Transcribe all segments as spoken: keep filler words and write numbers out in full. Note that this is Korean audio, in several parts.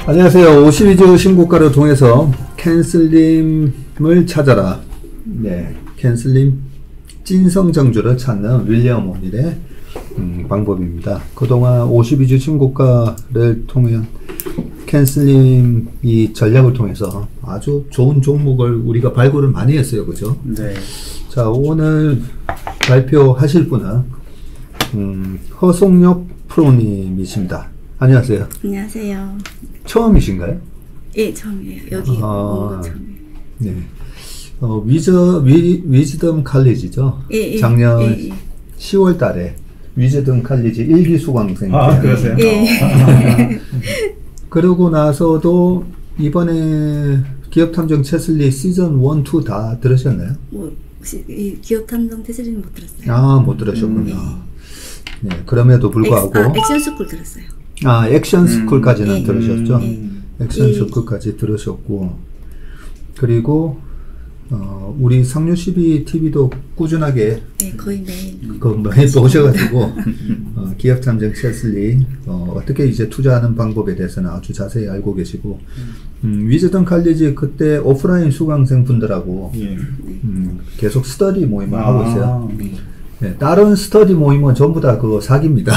안녕하세요. 오십이 주 신고가를 통해서 캔슬림을 찾아라. 네, 캔슬림 찐성정주를 찾는 윌리엄 오닐의 음, 방법입니다. 그동안 오십이 주 신고가를 통해 캔슬림 이 전략을 통해서 아주 좋은 종목을 우리가 발굴을 많이 했어요. 그죠? 네. 자, 오늘 발표하실 분은 음, 허송혁 프로님이십니다. 안녕하세요. 안녕하세요. 처음이신가요? 예, 처음이에요. 여기 온 거 처음이에요. 네. 어, 위저, 위, 위즈덤 칼리지죠? 예, 예, 작년 예, 예. 시월 달에 위즈덤 칼리지 일 기 수강생. 아, 그러세요? 예. 그러고 나서도 이번에 기업탐정 체슬리 시즌 일, 이 다 들으셨나요? 뭐, 혹시 이 기업 탐정 테슬리는 못 들었어요. 아, 못 들으셨군요. 음. 네, 그럼에도 불구하고. 엑, 아, 액션 스쿨 들었어요. 아, 액션 스쿨까지는 음, 들으셨죠? 음, 액션 예. 스쿨까지 들으셨고, 그리고 어, 우리 상류십이 티비도 꾸준하게 네, 거의 매일. 그 매일 보셔가지고 어, 기업탐정 체슬리 어, 어떻게 이제 투자하는 방법에 대해서는 아주 자세히 알고 계시고, 음, 위즈덤 칼리지 그때 오프라인 수강생 분들하고 예. 음, 계속 스터디 모임을 아, 하고 있어요. 네, 다른 스터디 모임은 전부 다 그거 사기입니다.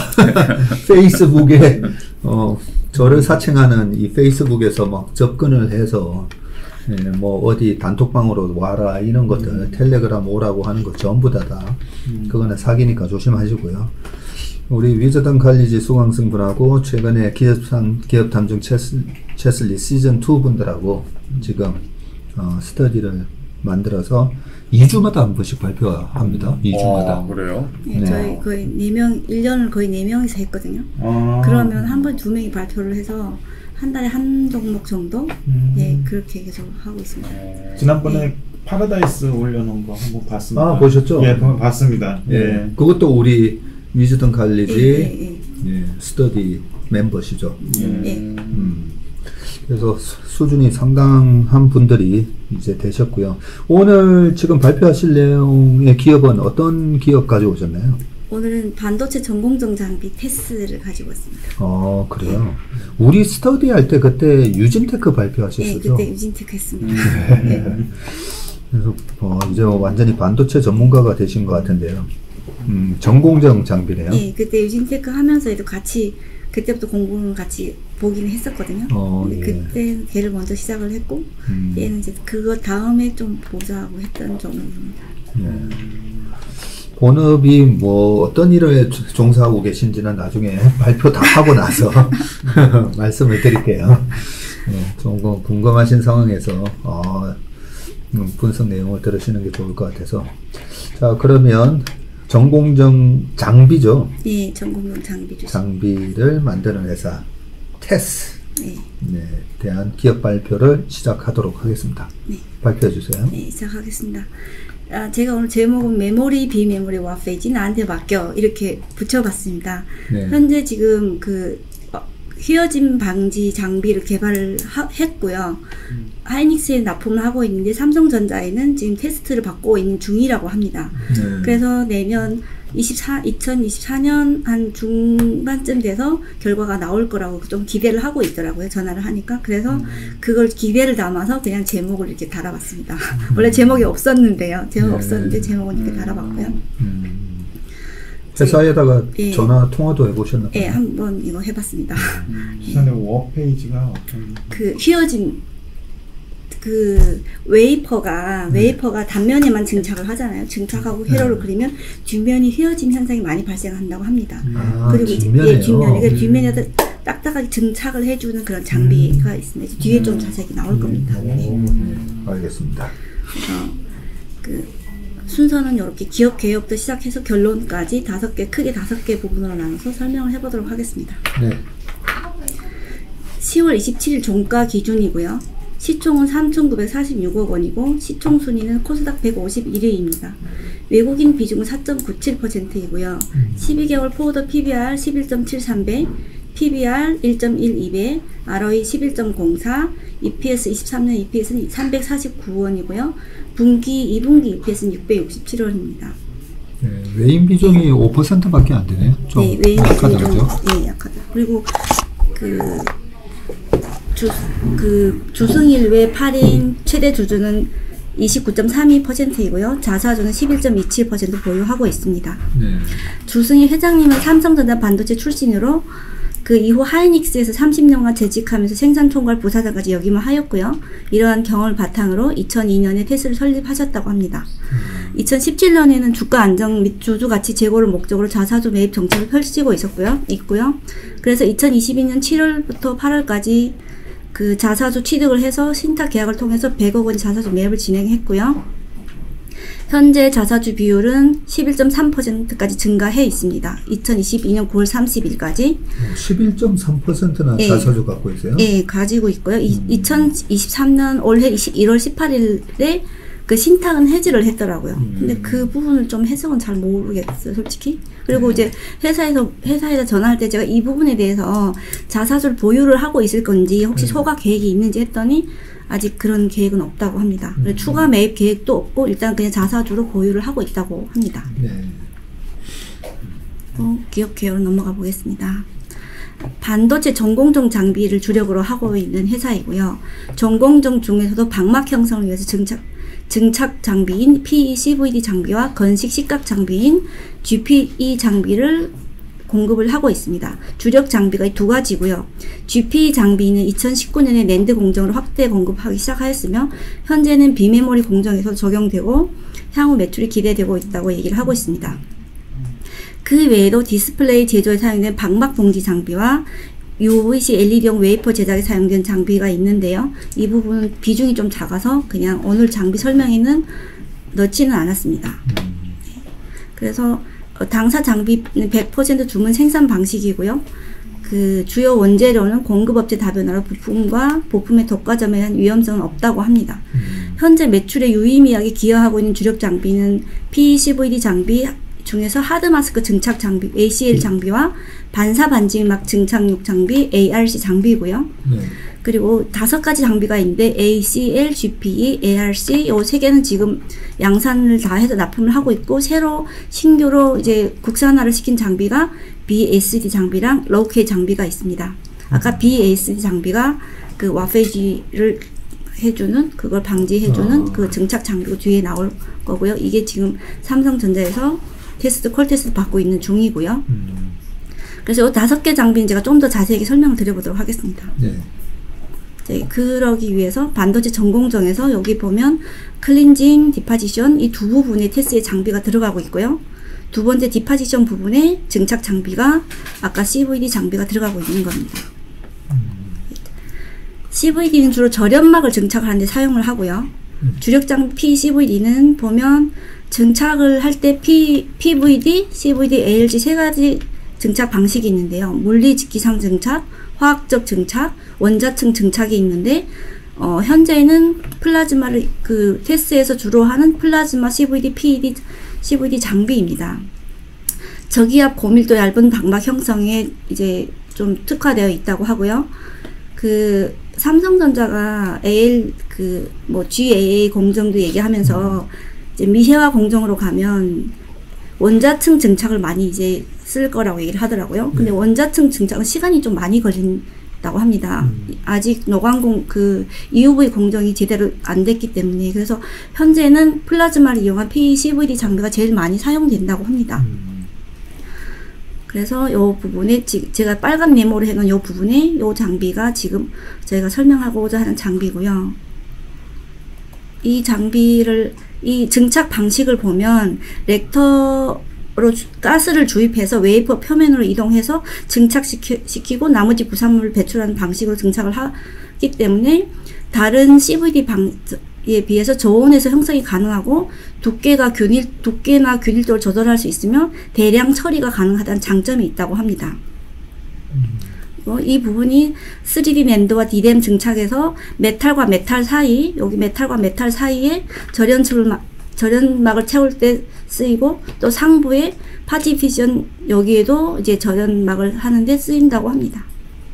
페이스북에 어, 저를 사칭하는 이 페이스북에서 막 접근을 해서 예, 뭐 어디 단톡방으로 와라 이런 것들 음. 텔레그램 오라고 하는 거 전부 다 다 음. 그거는 사기니까 조심하시고요. 우리 위즈덤 칼리지 수강생분하고 최근에 기업탐, 기업탐정 체슬, 체슬리 시즌 이 분들하고 지금 어, 스터디를 만들어서 이 주마다 한 번씩 발표합니다. 이 주마다. 어, 그래요? 네, 네. 저희 거의 네 명, 일 년을 거의 네 명이서 했거든요. 아. 그러면 한 번 두 명이 발표를 해서 한 달에 한 종목 정도? 음. 예, 그렇게 계속 하고 있습니다. 어, 지난번에 네. 파라다이스 올려놓은 거 한번 봤습니다. 아, 보셨죠? 예, 한번 봤습니다. 예. 예. 그것도 우리 위즈덤 칼리지 예, 예, 예. 예, 스터디 멤버시죠. 예. 예. 음. 그래서 수, 수준이 상당한 분들이 이제 되셨고요. 오늘 지금 발표하실 내용의 기업은 어떤 기업 가져오셨나요? 오늘은 반도체 전공정 장비 테스를 가지고 왔습니다. 어, 그래요. 우리 스터디 할 때 그때 유진테크 발표하셨었죠? 네, 그때 유진테크 했습니다. 음. 네. 그래서 어, 이제 완전히 반도체 전문가가 되신 것 같은데요. 음, 전공정 장비래요. 네, 그때 유진테크 하면서도 같이 그때부터 공부를 같이 보긴 했었거든요. 어, 근데 예. 그때 걔를 먼저 시작을 했고 음. 얘는 이제 그거 다음에 좀 보자고 했던 종목입니다. 네. 본업이 뭐 어떤 일을 종사하고 계신지는 나중에 발표 다 하고 나서 말씀을 드릴게요. 네, 조금 궁금하신 상황에서 어, 분석 내용을 들으시는 게 좋을 것 같아서. 자, 그러면 전공정 장비죠. 네, 전공정 장비 주식. 장비를 만드는 회사 테스 네. 네, 대한 기업 발표를 시작하도록 하겠습니다. 네. 발표해 주세요. 네, 시작하겠습니다. 아, 제가 오늘 제목은 메모리, 비메모리, 와페이지 나한테 맡겨 이렇게 붙여봤습니다. 네. 현재 지금 그 어, 휘어짐 방지 장비를 개발을 하, 했고요. 음. 하이닉스에 납품을 하고 있는데 삼성전자에는 지금 테스트를 받고 있는 중이라고 합니다. 네. 그래서 내년 이천이십사 년 한 중반쯤 돼서 결과가 나올 거라고 좀 기대를 하고 있더라고요. 전화를 하니까. 그래서 음. 그걸 기대를 담아서 그냥 제목을 이렇게 달아봤습니다. 음. 원래 제목이 없었는데요. 제목 네. 없었는데 제목은 이렇게 달아봤고요. 음. 회사에다가 예. 전화 통화도 해보셨나요? 예, 한번 이거 해봤습니다. 시간에 음. 워페이지가 어떤? 그 휘어진 그 웨이퍼가 네. 웨이퍼가 단면에만 증착을 하잖아요. 증착하고 회로를 네. 그리면 뒷면이 휘어짐 현상이 많이 발생한다고 합니다. 아, 그리고 뒷면에요? 예, 뒷면에 그 뒷면에다 딱딱하게 증착을 해주는 그런 장비가 음. 있습니다. 뒤에 음. 좀 자세히 나올 겁니다. 음. 네. 네. 알겠습니다. 그래서 그 순서는 이렇게 기업 개요부터 시작해서 결론까지 다섯 개 크게 다섯 개 부분으로 나눠서 설명을 해보도록 하겠습니다. 네. 시월 이십칠일 종가 기준이고요. 시총은 삼천구백사십육억 원이고 시총 순위는 코스닥 백오십일 위입니다. 외국인 비중은 사 점 구칠 퍼센트이고요. 십이 개월 포워드 피비알 십일 점 칠삼 배, 피비알 일 점 일이 배, 알오이 십일 점 공사, 이피에스 이십삼 년 이피에스는 삼백사십구 원이고요. 분기 이 분기 이피에스는 육백육십칠 원입니다. 네, 외인 비중이 오 퍼센트밖에 안 되네요. 좀 네, 외인 약하다, 비중이 그죠? 좀, 예, 약하다. 그리고 그 주, 그 주승일 외 팔 인 최대 주주는 이십구 점 삼이 퍼센트이고요. 자사주는 십일 점 이칠 퍼센트 보유하고 있습니다. 네. 주승일 회장님은 삼성전자 반도체 출신으로 그 이후 하이닉스에서 삼십 년간 재직하면서 생산총괄 부사장까지 역임을 하였고요. 이러한 경험을 바탕으로 이천이 년에 테스를 설립하셨다고 합니다. 음. 이천십칠 년에는 주가 안정 및 주주 가치 제고를 목적으로 자사주 매입 정책을 펼치고 있었고요. 있고요. 그래서 이천이십이 년 칠월부터 팔월까지 그 자사주 취득을 해서 신탁 계약을 통해서 백억 원 자사주 매입을 진행했고요. 현재 자사주 비율은 십일 점 삼 퍼센트까지 증가해 있습니다. 이천이십이 년 구월 삼십일까지. 십일 점 삼 퍼센트나 예, 자사주 갖고 있어요? 예, 가지고 있고요. 이, 음. 이천이십삼 년 올해 일월 십팔일에 그 신탁은 해지를 했더라고요. 음. 근데 그 부분을 좀 해석은 잘 모르겠어요, 솔직히. 그리고 네. 이제 회사에서, 회사에서 전화할 때 제가 이 부분에 대해서 자사주를 보유를 하고 있을 건지 혹시 네. 소각 계획이 있는지 했더니 아직 그런 계획은 없다고 합니다. 음. 추가 매입 계획도 없고 일단 그냥 자사주로 보유를 하고 있다고 합니다. 네. 또 기업 개요로 넘어가 보겠습니다. 반도체 전공정 장비를 주력으로 하고 있는 회사이고요. 전공정 중에서도 방막 형성을 위해서 증착, 증착 장비인 피이씨브이디 장비와 건식 식각 장비인 지피이 장비를 공급을 하고 있습니다. 주력 장비가 두 가지고요. 지피이 장비는 이천십구 년에 낸드 공정으로 확대 공급하기 시작하였으며 현재는 비메모리 공정에서 적용되고 향후 매출이 기대되고 있다고 얘기를 하고 있습니다. 그 외에도 디스플레이 제조에 사용된 방막 봉지 장비와 유브이씨 엘이디용 웨이퍼 제작에 사용된 장비가 있는데요. 이 부분은 비중이 좀 작아서 그냥 오늘 장비 설명에는 넣지는 않았습니다. 그래서 당사 장비는 백 퍼센트 주문 생산 방식이고요. 그 주요 원재료는 공급업체 다변화로 부품과 부품의 독과점에 대한 위험성은 없다고 합니다. 음. 현재 매출의 유의미하게 기여하고 있는 주력 장비는 피이씨브이디 장비 중에서 하드마스크 증착 장비 에이씨엘 장비와 반사 반지막 증착용 장비 에이알씨 장비고요. 네. 그리고 다섯 가지 장비가 있는데 에이씨엘, 지피이, 에이알씨 요 세 개는 지금 양산을 다 해서 납품을 하고 있고 새로 신규로 이제 국산화를 시킨 장비가 비에스디 장비랑 로우케이 장비가 있습니다. 아까 비에스디 장비가 그 와페지를 해주는 그걸 방지해주는 어. 그 증착 장비가 뒤에 나올 거고요. 이게 지금 삼성전자에서 테스트 콜 테스트 받고 있는 중이고요. 음. 그래서 이 다섯 개 장비는 제가 좀 더 자세하게 설명을 드려보도록 하겠습니다. 네. 네, 그러기 위해서 반도체 전공정에서 여기 보면 클린징, 디파지션 이 두 부분에 테스트의 장비가 들어가고 있고요. 두 번째 디파지션 부분에 증착 장비가 아까 씨브이디 장비가 들어가고 있는 겁니다. 음. 씨브이디는 주로 절연막을 증착하는 데 사용을 하고요. 음. 주력 장비 피씨브이디는 보면 증착을 할 때 피브이디, 씨브이디, 에이엘지 세 가지 증착 방식이 있는데요. 물리 직기상 증착, 화학적 증착, 원자층 증착이 있는데 어, 현재는 플라즈마를 그 테스트에서 주로 하는 플라즈마 씨브이디, 피이디, 씨브이디 장비입니다. 저기압 고밀도 얇은 방막 형성에 이제 좀 특화되어 있다고 하고요. 그 삼성전자가 에이엘 그 뭐 지에이에이 공정도 얘기하면서 이제 미세화 공정으로 가면 원자층 증착을 많이 이제 쓸 거라고 얘기를 하더라고요. 근데 네. 원자층 증착은 시간이 좀 많이 걸린다고 합니다. 음. 아직 노광공 그 이유브이 공정이 제대로 안 됐기 때문에 그래서 현재는 플라즈마를 이용한 피이씨브이디 장비가 제일 많이 사용된다고 합니다. 음. 그래서 이 부분에 지, 제가 빨간 네모로 해놓은 이 부분에 이 장비가 지금 저희가 설명하고자 하는 장비고요. 이 장비를 이 증착 방식을 보면 렉터로 가스를 주입해서 웨이퍼 표면으로 이동해서 증착시키고 나머지 부산물을 배출하는 방식으로 증착을 하기 때문에 다른 씨브이디 방에 비해서 저온에서 형성이 가능하고 두께가 균일, 두께나 균일도를 조절할 수 있으며 대량 처리가 가능하다는 장점이 있다고 합니다. 어, 이 부분이 쓰리디 낸드와 디램 증착에서 메탈과 메탈 사이, 여기 메탈과 메탈 사이에 절연술을 절연막을 채울 때 쓰이고 또 상부에 파티피션 여기에도 이제 절연막을 하는데 쓰인다고 합니다.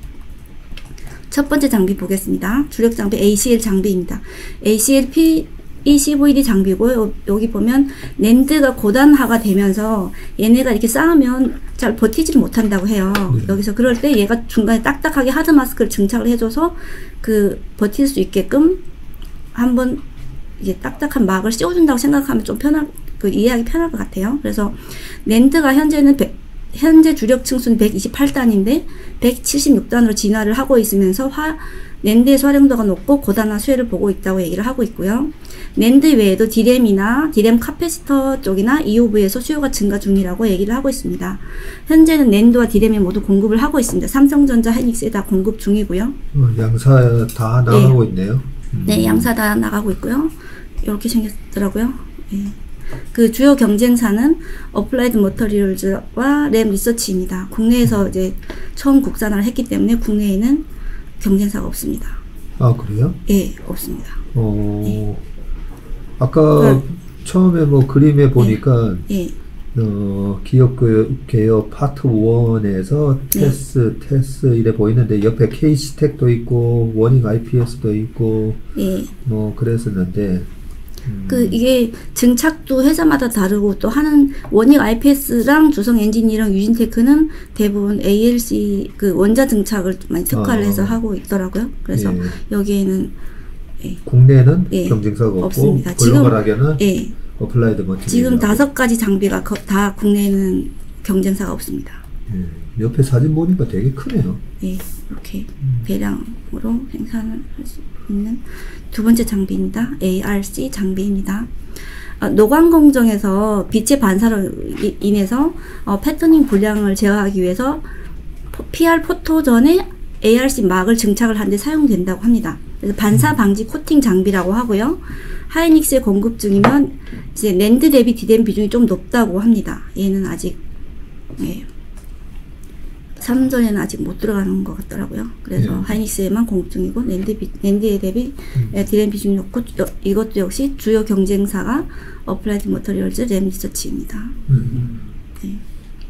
첫 번째 장비 보겠습니다. 주력 장비 에이씨엘 장비입니다. 에이씨엘 P, 이 십오 일 장비고요. 여기 보면 낸드가 고단화가 되면서 얘네가 이렇게 쌓으면 잘 버티지를 못한다고 해요. 네. 여기서 그럴 때 얘가 중간에 딱딱하게 하드 마스크를 증착을 해줘서 그 버틸 수 있게끔 한번 이제 딱딱한 막을 씌워준다고 생각하면 좀 편할, 그 이해하기 편할 것 같아요. 그래서 낸드가 현재는 백, 현재 주력 층수는 백이십팔 단인데 백칠십육 단으로 진화를 하고 있으면서 화, 낸드의 활용도가 높고 고단화 수혜를 보고 있다고 얘기를 하고 있고요. 낸드 외에도 디램이나 디램 카패시터 쪽이나 이오브이에서 수요가 증가 중이라고 얘기를 하고 있습니다. 현재는 낸드와 디램이 모두 공급을 하고 있습니다. 삼성전자, 하이닉스에 다 공급 중이고요. 어, 양사 다 나가고 네. 있네요. 음. 네, 양사 다 나가고 있고요. 이렇게 생겼더라고요. 네. 그 주요 경쟁사는 어플라이드 머터리얼즈와 램 리서치입니다. 국내에서 이제 처음 국산화를 했기 때문에 국내에는 경쟁사가 없습니다. 아, 그래요? 예, 없습니다. 어, 네. 아까 네. 처음에 뭐 그림에 보니까 예. 예. 어, 기업 개혁 파트 일에서 테스, 네. 테스 이래 보이는데 옆에 K스택도 있고 워닝 아이피에스도 있고 예. 뭐 그랬었는데 음. 그 이게 증착도 회사마다 다르고 또 하는 워닝 아이피에스랑 주성 엔지니어링 유진테크는 대부분 에이엘씨 그 원자 증착을 많이 특화를 아. 해서 하고 있더라고요. 그래서 예. 여기에는 예. 국내는 예. 경쟁사가 없고 없습니다. 글로벌하게는 예. 어플라이드 머티리얼 지금 다섯 가지 장비가 거, 다 국내에는 경쟁사가 없습니다. 예. 옆에 사진 보니까 되게 크네요. 예, 이렇게 음. 배량으로 생산을 할 수 있는 두 번째 장비입니다. 에이알씨 장비입니다. 어, 노광 공정에서 빛의 반사로 인해서 어, 패터닝 불량을 제어하기 위해서 피알 포토 전에 에이알씨 막을 증착을 하는 데 사용된다고 합니다. 그래서 반사 방지 코팅 장비라고 하고요. 하이닉스에 공급 중이면 이제 낸드 대비 디램 비중이 좀 높다고 합니다. 얘는 아직 예, 삼전에는 아직 못 들어가는 것 같더라고요. 그래서 예. 하이닉스에만 공급 중이고 낸드 비, 낸드에 대비 음. 디램 비중이 높고 여, 이것도 역시 주요 경쟁사가 어플라이드 머터리얼즈 램 리서치입니다. 음. 네.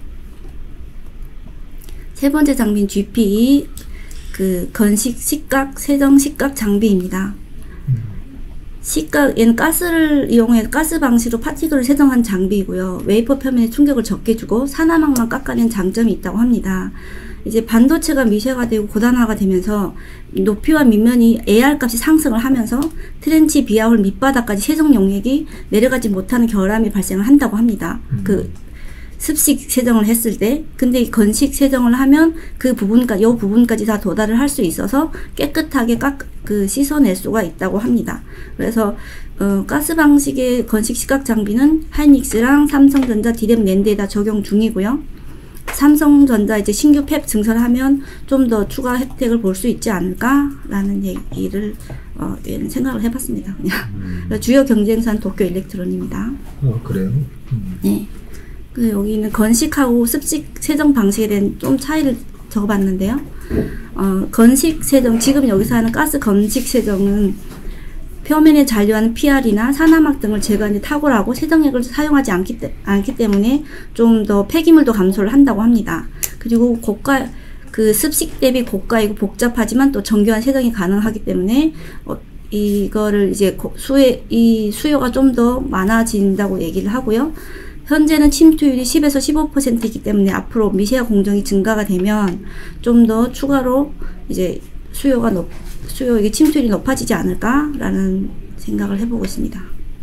세 번째 장비는 지피이 그 건식 식각 세정 식각 장비입니다. 식각, 얘는 가스를 이용해 가스 방식으로 파티클을 세정한 장비이고요. 웨이퍼 표면에 충격을 적게 주고 산화막만 깎아낸 장점이 있다고 합니다. 이제 반도체가 미세화되고 고단화가 되면서 높이와 밑면이 에이알 값이 상승을 하면서 트렌치 비하홀 밑바닥까지 세정 용액이 내려가지 못하는 결함이 발생을 한다고 합니다. 음. 그 습식 세정을 했을 때. 근데 건식 세정을 하면 그 부분까지, 요 부분까지 다 도달을 할 수 있어서 깨끗하게 깎, 그 씻어낼 수가 있다고 합니다. 그래서, 어, 가스 방식의 건식 시각 장비는 하이닉스랑 삼성전자 디램 낸드에다 적용 중이고요. 삼성전자 이제 신규 팹 증설하면 좀 더 추가 혜택을 볼 수 있지 않을까라는 얘기를, 어, 생각을 해봤습니다. 그냥. 음. 주요 경쟁사는 도쿄 일렉트론입니다. 어, 그래요? 음. 네. 그 여기는 건식하고 습식 세정 방식에 대한 좀 차이를 적어봤는데요. 어, 건식 세정, 지금 여기서 하는 가스 건식 세정은 표면에 잔류하는 피알이나 산화막 등을 제거하는 데 탁월하고 세정액을 사용하지 않기, 때, 않기 때문에 좀 더 폐기물도 감소를 한다고 합니다. 그리고 고가, 그 습식 대비 고가이고 복잡하지만 또 정교한 세정이 가능하기 때문에 어, 이거를 이제 고, 수에, 이 수요가 좀 더 많아진다고 얘기를 하고요. 현재는 침투율이 십에서 십오 퍼센트이기 때문에 앞으로 미세화 공정이 증가가 되면 좀 더 추가로 이제 수요가 높, 수요, 이게 침투율이 높아지지 않을까라는 생각을 해보고 있습니다.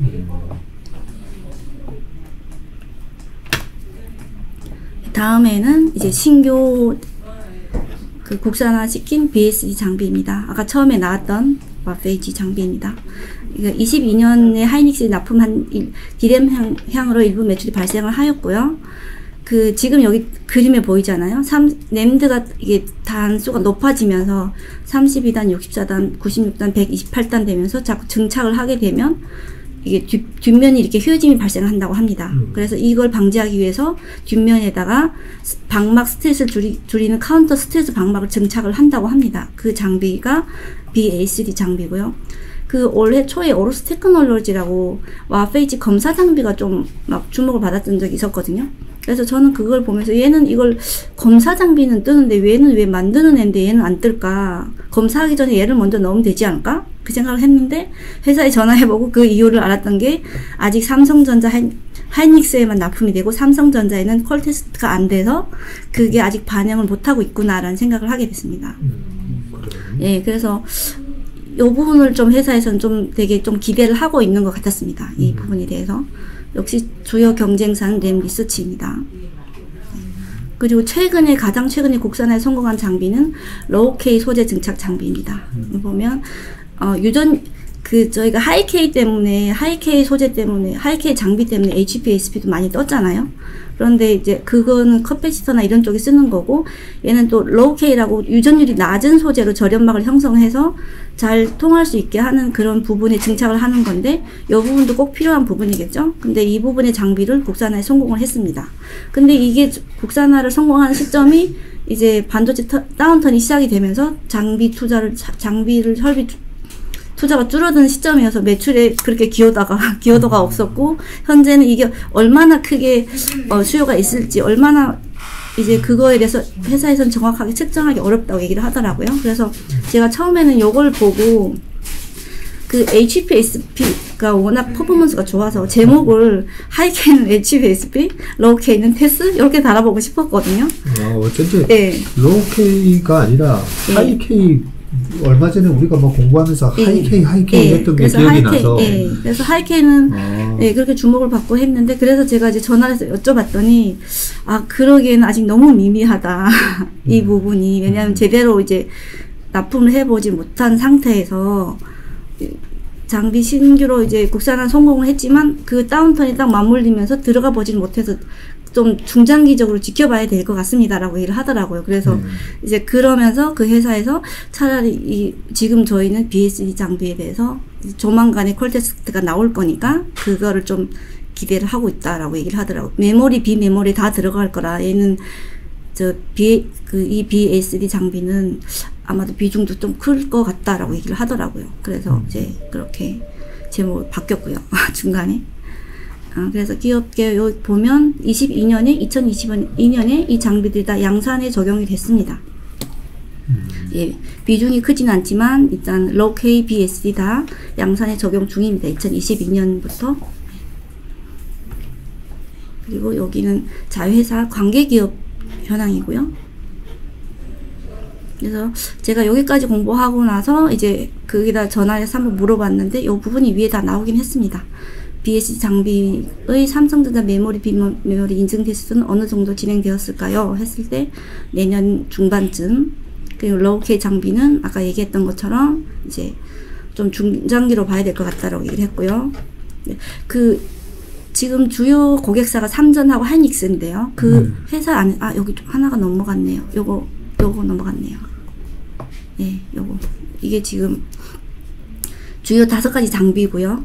다음에는 이제 신규 그 국산화 시킨 비에스디 장비입니다. 아까 처음에 나왔던 와페이지 장비입니다. 이십이 년에 하이닉스에 납품한 디램 향, 향으로 일부 매출이 발생을 하였고요. 그 지금 여기 그림에 보이잖아요. 삼, 낸드가 이게 단수가 높아지면서 삼십이 단, 육십사 단, 구십육 단, 백이십팔 단 되면서 자꾸 증착을 하게 되면 이게 뒷, 뒷면이 이렇게 휘어짐이 발생한다고 합니다. 음. 그래서 이걸 방지하기 위해서 뒷면에다가 방막 스트레스를 줄이, 줄이는 카운터 스트레스 방막을 증착을 한다고 합니다. 그 장비가 비에이쓰리 장비고요. 그 올해 초에 오로스 테크놀로지라고 와페이지 검사 장비가 좀 막 주목을 받았던 적이 있었거든요. 그래서 저는 그걸 보면서 얘는 이걸 검사 장비는 뜨는데 얘는 왜 만드는 애인데 얘는 안 뜰까? 검사하기 전에 얘를 먼저 넣으면 되지 않을까? 그 생각을 했는데 회사에 전화해보고 그 이유를 알았던 게 아직 삼성전자 하이, 하이닉스에만 납품이 되고 삼성전자에는 퀄 테스트가 안 돼서 그게 아직 반영을 못하고 있구나라는 생각을 하게 됐습니다. 음, 그래요. 예, 그래서 이 부분을 좀 회사에서는 좀 되게 좀 기대를 하고 있는 것 같았습니다. 이 음. 부분에 대해서. 역시 주요 경쟁사는 램 리서치입니다. 그리고 최근에 가장 최근에 국산화에 성공한 장비는 로우-K 소재 증착 장비입니다. 음. 보면 어, 유전 그 저희가 하이-K 때문에 하이-K 소재 때문에 하이-K 장비 때문에 에이치피에스피도 많이 떴잖아요. 그런데 이제 그거는 커패시터나 이런 쪽에 쓰는 거고 얘는 또 로우-K라고 유전율이 낮은 소재로 절연막을 형성해서 잘 통할 수 있게 하는 그런 부분에 증착을 하는 건데 이 부분도 꼭 필요한 부분이겠죠. 근데 이 부분의 장비를 국산화에 성공을 했습니다. 근데 이게 국산화를 성공하는 시점이 이제 반도체 터, 다운턴이 시작이 되면서 장비 투자를 장비를 설비 투, 투자가 줄어드는 시점이어서 매출에 그렇게 기여도가 기여도가 없었고 현재는 이게 얼마나 크게 어, 수요가 있을지 얼마나 이제 그거에 대해서 회사에서는 정확하게 측정하기 어렵다고 얘기를 하더라고요. 그래서 제가 처음에는 이걸 보고 그 에이치피에스피가 워낙 퍼포먼스가 좋아서 제목을 하이케이는 에이치피에스피, 로우-K는 테스 이렇게 달아보고 싶었거든요. 아, 어쩐지 네. 로우-K가 아니라 네. 하이-K 얼마 전에 우리가 뭐 공부하면서 예. 하이케이 하이케이 예. 했던 게 그래서 기억이 하이케이, 나서 예. 그래서 하이케이는 아. 예, 그렇게 주목을 받고 했는데 그래서 제가 이제 전화를 해서 여쭤봤더니 아 그러기에는 아직 너무 미미하다 이 음. 부분이 왜냐하면 음. 제대로 이제 납품을 해보지 못한 상태에서 장비 신규로 이제 국산화 성공을 했지만 그 다운턴이 딱 맞물리면서 들어가 보지는 못해서 좀 중장기적으로 지켜봐야 될 것 같습니다라고 얘기를 하더라고요. 그래서 음. 이제 그러면서 그 회사에서 차라리 이 지금 저희는 비에스디 장비에 대해서 조만간에 퀄 테스트가 나올 거니까 그거를 좀 기대를 하고 있다라고 얘기를 하더라고요. 메모리, 비메모리 다 들어갈 거라 얘는 저 비 그 이 비에스디 장비는 아마도 비중도 좀 클 것 같다라고 얘기를 하더라고요. 그래서 음. 이제 그렇게 제목이 바뀌었고요. 중간에. 아, 그래서 기업계 요 보면 이십이 년에 이천이십이 년에 이 장비들이 다 양산에 적용이 됐습니다. 음. 예, 비중이 크진 않지만 일단 로우-K, 비에스디 다 양산에 적용 중입니다. 이천이십이 년부터. 그리고 여기는 자회사 관계기업 현황이고요. 그래서 제가 여기까지 공부하고 나서 이제 거기다 전화해서 한번 물어봤는데 이 부분이 위에 다 나오긴 했습니다. 비에스디 장비의 삼성전자 메모리 비메모리 인증 테스트는 어느 정도 진행되었을까요? 했을 때 내년 중반쯤. 그리고 로우-K 장비는 아까 얘기했던 것처럼 이제 좀 중장기로 봐야 될 것 같다라고 얘기를 했고요. 그 지금 주요 고객사가 삼전하고 하이닉스인데요. 그 음. 회사 안에 아 여기 좀 하나가 넘어갔네요. 요거 요거 넘어갔네요. 예, 요거 이게 지금 주요 다섯 가지 장비고요.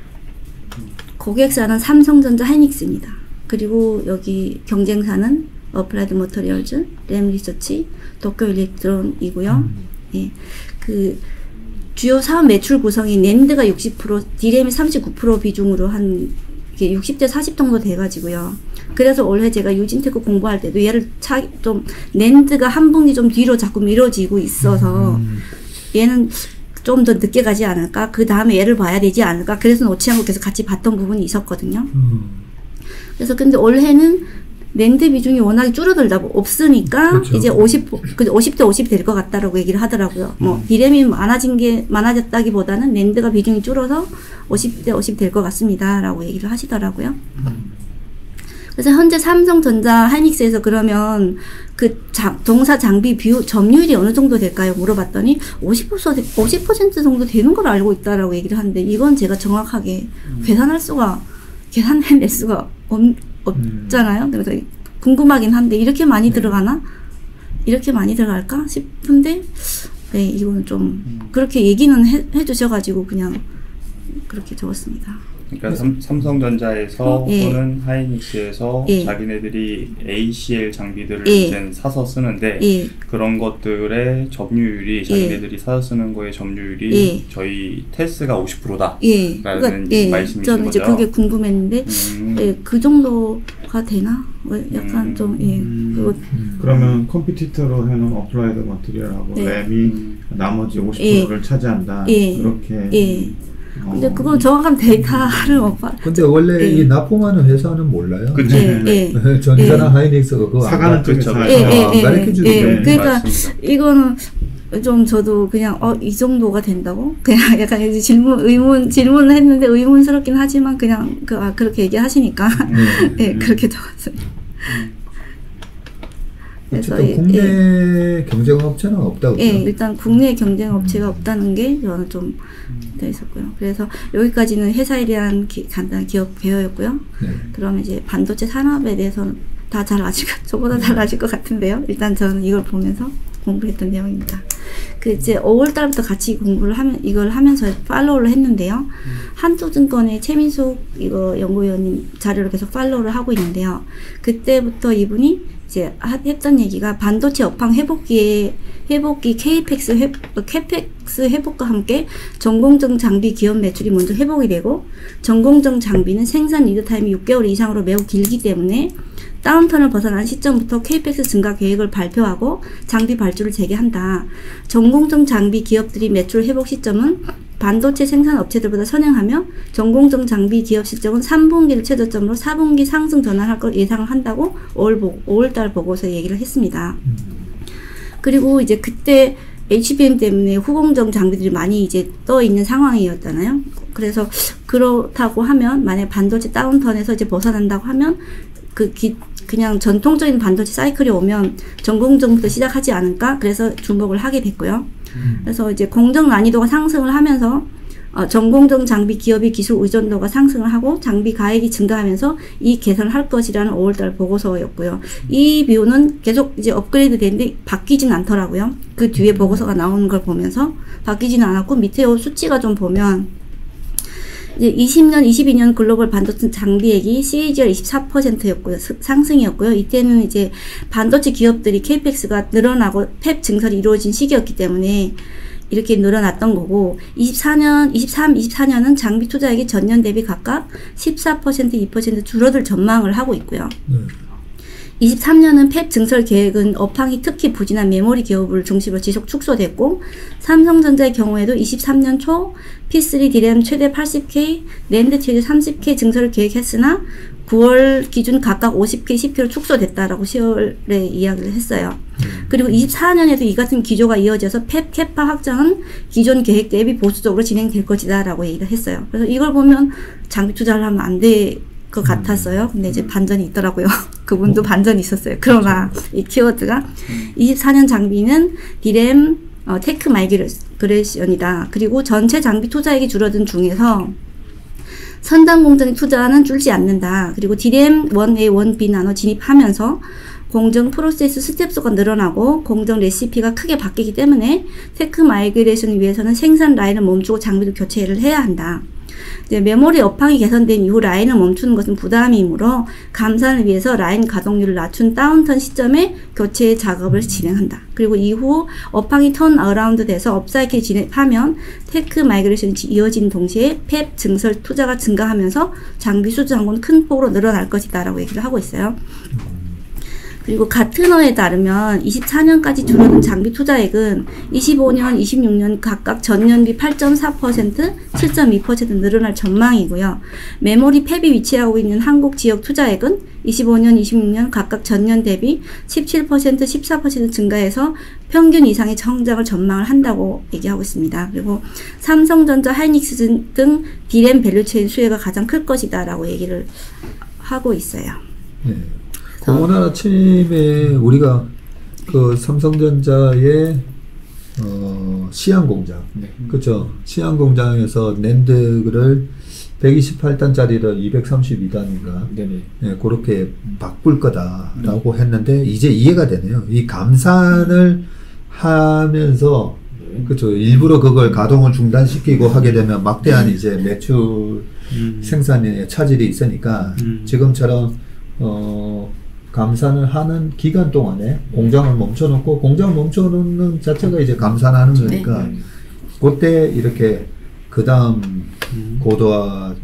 고객사는 삼성전자, 하이닉스입니다. 그리고 여기 경쟁사는 어플라이드 모터리얼즈, 램 리서치, 도쿄 일렉트론이고요. 음. 예, 그 주요 사업 매출 구성이 낸드가 육십 퍼센트, 디램이 삼십구 퍼센트 비중으로 한 이게 육십 대 사십 정도 돼가지고요. 그래서 올해 제가 유진테크 공부할 때도 얘를 차, 좀 낸드가 한 분기 좀 뒤로 자꾸 미뤄지고 있어서 음. 얘는 좀 더 늦게 가지 않을까? 그 다음에 얘를 봐야 되지 않을까? 그래서 놓지 않고 계속 같이 봤던 부분이 있었거든요. 음. 그래서 근데 올해는 낸드 비중이 워낙에 줄어들다 없으니까 그렇죠. 이제 오십, 오십 대 오십 될 것 같다라고 얘기를 하더라고요. 뭐 디램이 많아진 게 많아졌다기보다는 낸드가 비중이 줄어서 오십 대 오십 될 것 같습니다라고 얘기를 하시더라고요. 그래서 현재 삼성전자, 하이닉스에서 그러면 그 자, 동사 장비 비율 점유율이 어느 정도 될까요? 물어봤더니 오십 퍼센트, 오십 퍼센트 정도 되는 걸 알고 있다라고 얘기를 하는데 이건 제가 정확하게 음. 계산할 수가 계산해낼 수가 없, 없잖아요. 그래서 궁금하긴 한데 이렇게 많이 네. 들어가나? 이렇게 많이 들어갈까 싶은데 네, 이거는 좀 음. 그렇게 얘기는 해, 해주셔가지고 그냥 그렇게 적었습니다. 그러니까 삼, 삼성전자에서 예. 또는 하이닉스에서 예. 자기네들이 에이씨엘 장비들을 예. 이제 사서 쓰는데 예. 그런 것들의 점유율이 자기네들이 사서 쓰는 거의 점유율이 예. 저희 테스가 오십 퍼센트다. 예. 라는 그러니까 예. 말씀이신 저는 이제 거죠? 그게 궁금했는데 음. 예, 그 정도가 되나? 왜 약간 음. 좀 예. 음. 그리고 그러면 컴피티터로 해놓은 어플라이드 머티리얼하고 네. 램이 나머지 오십 퍼센트를 차지한다. 예. 그렇게. 예. 어. 근데 그건 정확한 데이터를 못 봐. 근데 원래 예. 이 납품하는 회사는 몰라요. 그쵸. 예. 예. 전자나 예. 하이닉스가 그거 안 사가는 가르쳐- 쪽에서 그쵸. 예, 아, 예, 안 예, 가르쳐주죠. 예. 네. 그러니까 맞습니다. 이거는 좀 저도 그냥 어 이 정도가 된다고 그냥 약간 이제 질문 의문 질문을 했는데 의문스럽긴 하지만 그냥 그 아 그렇게 얘기하시니까 네. 예 그렇게 적었어요. 그래서 어쨌든 예, 국내 예, 경쟁업체는 없다고. 예, 일단 국내 경쟁 업체가 없다는 게 저는 좀 돼 있었고요. 그래서 여기까지는 회사에 대한 기, 간단한 기업 배워였고요. 네. 그러면 이제 반도체 산업에 대해서는 다 잘 아실 것, 저보다 잘 아실 것 같은데요. 일단 저는 이걸 보면서 공부했던 내용입니다. 그 이제 오월 달부터 같이 공부를 하면 이걸 하면서 팔로우를 했는데요. 한토증권의 최민숙 이거 연구위원님 자료를 계속 팔로우를 하고 있는데요. 그때부터 이분이 이제 하, 했던 얘기가 반도체 업황 회복기에 회복기 케이펙스 회, 케이펙스 회복과 함께 전공정 장비 기업 매출이 먼저 회복이 되고 전공정 장비는 생산 리드 타임이 육 개월 이상으로 매우 길기 때문에 다운턴을 벗어난 시점부터 케이펙스 증가 계획을 발표하고 장비 발주를 재개한다. 전공정 장비 기업들이 매출 회복 시점은 반도체 생산 업체들보다 선행하며 전공정 장비 기업 실적은 삼 분기를 최저점으로 사 분기 상승 전환할 걸 예상을 한다고 오월 달 보고서 얘기를 했습니다. 그리고 이제 그때 에이치비엠 때문에 후공정 장비들이 많이 이제 떠 있는 상황이었잖아요. 그래서 그렇다고 하면 만약 반도체 다운턴에서 이제 벗어난다고 하면 그 기, 그냥 전통적인 반도체 사이클이 오면 전공정부터 시작하지 않을까? 그래서 주목을 하게 됐고요. 음. 그래서 이제 공정 난이도가 상승을 하면서 어, 전공정 장비 기업의 기술 의존도가 상승을 하고 장비 가액이 증가하면서 이 개선을 할 것이라는 오월 달 보고서였고요. 이 뷰는 계속 이제 업그레이드 되는데 바뀌진 않더라고요. 그 뒤에 보고서가 나오는 걸 보면서 바뀌지는 않았고 밑에 수치가 좀 보면 이제 이십 년, 이십이 년 글로벌 반도체 장비액이 씨에이지알 이십사 퍼센트였고요. 상승이었고요. 이때는 이제 반도체 기업들이 케이펙스가 늘어나고 팹 증설이 이루어진 시기였기 때문에 이렇게 늘어났던 거고 이십사 년, 이십삼, 이십사 년은 장비 투자액이 전년 대비 각각 십사 퍼센트, 이 퍼센트 줄어들 전망을 하고 있고요. 네. 이십삼 년은 팹 증설 계획은 업황이 특히 부진한 메모리 기업을 중심으로 지속 축소됐고 삼성전자의 경우에도 이십삼 년 초 피 쓰리 디램 최대 팔십 케이, 낸드 최대 삼십 케이 증설을 계획했으나 구월 기준 각각 오십 케이, 십 케이로 축소됐다라고 시월에 이야기를 했어요. 그리고 이십사 년에도 이 같은 기조가 이어져서 팹 캐파 확장은 기존 계획 대비 보수적으로 진행될 것이다 라고 얘기를 했어요. 그래서 이걸 보면 장비 투자를 하면 안 될 것 같았어요. 근데 이제 반전이 있더라고요. 그분도 반전이 있었어요. 그러나 이 키워드가 이십사 년 장비는 디램 어, 테크 마이그레이션이다. 그리고 전체 장비 투자액이 줄어든 중에서 선단 공정의 투자는 줄지 않는다. 그리고 디램 원 에이, 원 비 나눠 진입하면서 공정 프로세스 스텝수가 늘어나고 공정 레시피가 크게 바뀌기 때문에 테크 마이그레이션을 위해서는 생산 라인을 멈추고 장비도 교체를 해야 한다. 이제 메모리 업황이 개선된 이후 라인을 멈추는 것은 부담이므로 감산을 위해서 라인 가동률을 낮춘 다운턴 시점에 교체 작업을 진행한다. 그리고 이후 업황이 턴 어라운드 돼서 업사이클이 진행하면 테크 마이그레이션이 이어진 동시에 팹 증설 투자가 증가하면서 장비 수주 항공은 큰 폭으로 늘어날 것이다 라고 얘기를 하고 있어요. 그리고 가트너에 따르면 이십사 년까지 줄어든 장비 투자액은 이십오 년, 이십육 년 각각 전년비 팔 점 사 퍼센트, 칠 점 이 퍼센트 늘어날 전망이고요. 메모리 팹이 위치하고 있는 한국 지역 투자액은 이십오 년, 이십육 년 각각 전년 대비 십칠 퍼센트, 십사 퍼센트 증가해서 평균 이상의 성장을 전망을 한다고 얘기하고 있습니다. 그리고 삼성전자, 하이닉스 등 디램 밸류체인 수혜가 가장 클 것이다 라고 얘기를 하고 있어요. 네. 고모나 침에 우리가 그 삼성전자의 어, 시안 공장, 네. 그렇죠? 시안 공장에서 낸드를 백이십팔 단짜리를 이백삼십이 단인가, 네네. 네, 그렇게 바꿀 거다라고 음. 했는데 이제 이해가 되네요. 이 감산을 하면서 거예요. 그렇죠. 일부러 그걸 가동을 중단시키고 하게 되면 막대한 이제 매출 음. 생산에 차질이 있으니까 음. 지금처럼 어, 감산을 하는 기간 동안에 공장을 멈춰놓고 공장을 멈춰놓는 자체가 이제 감산하는 거니까 네. 그때 이렇게 그 다음 음. 고도화된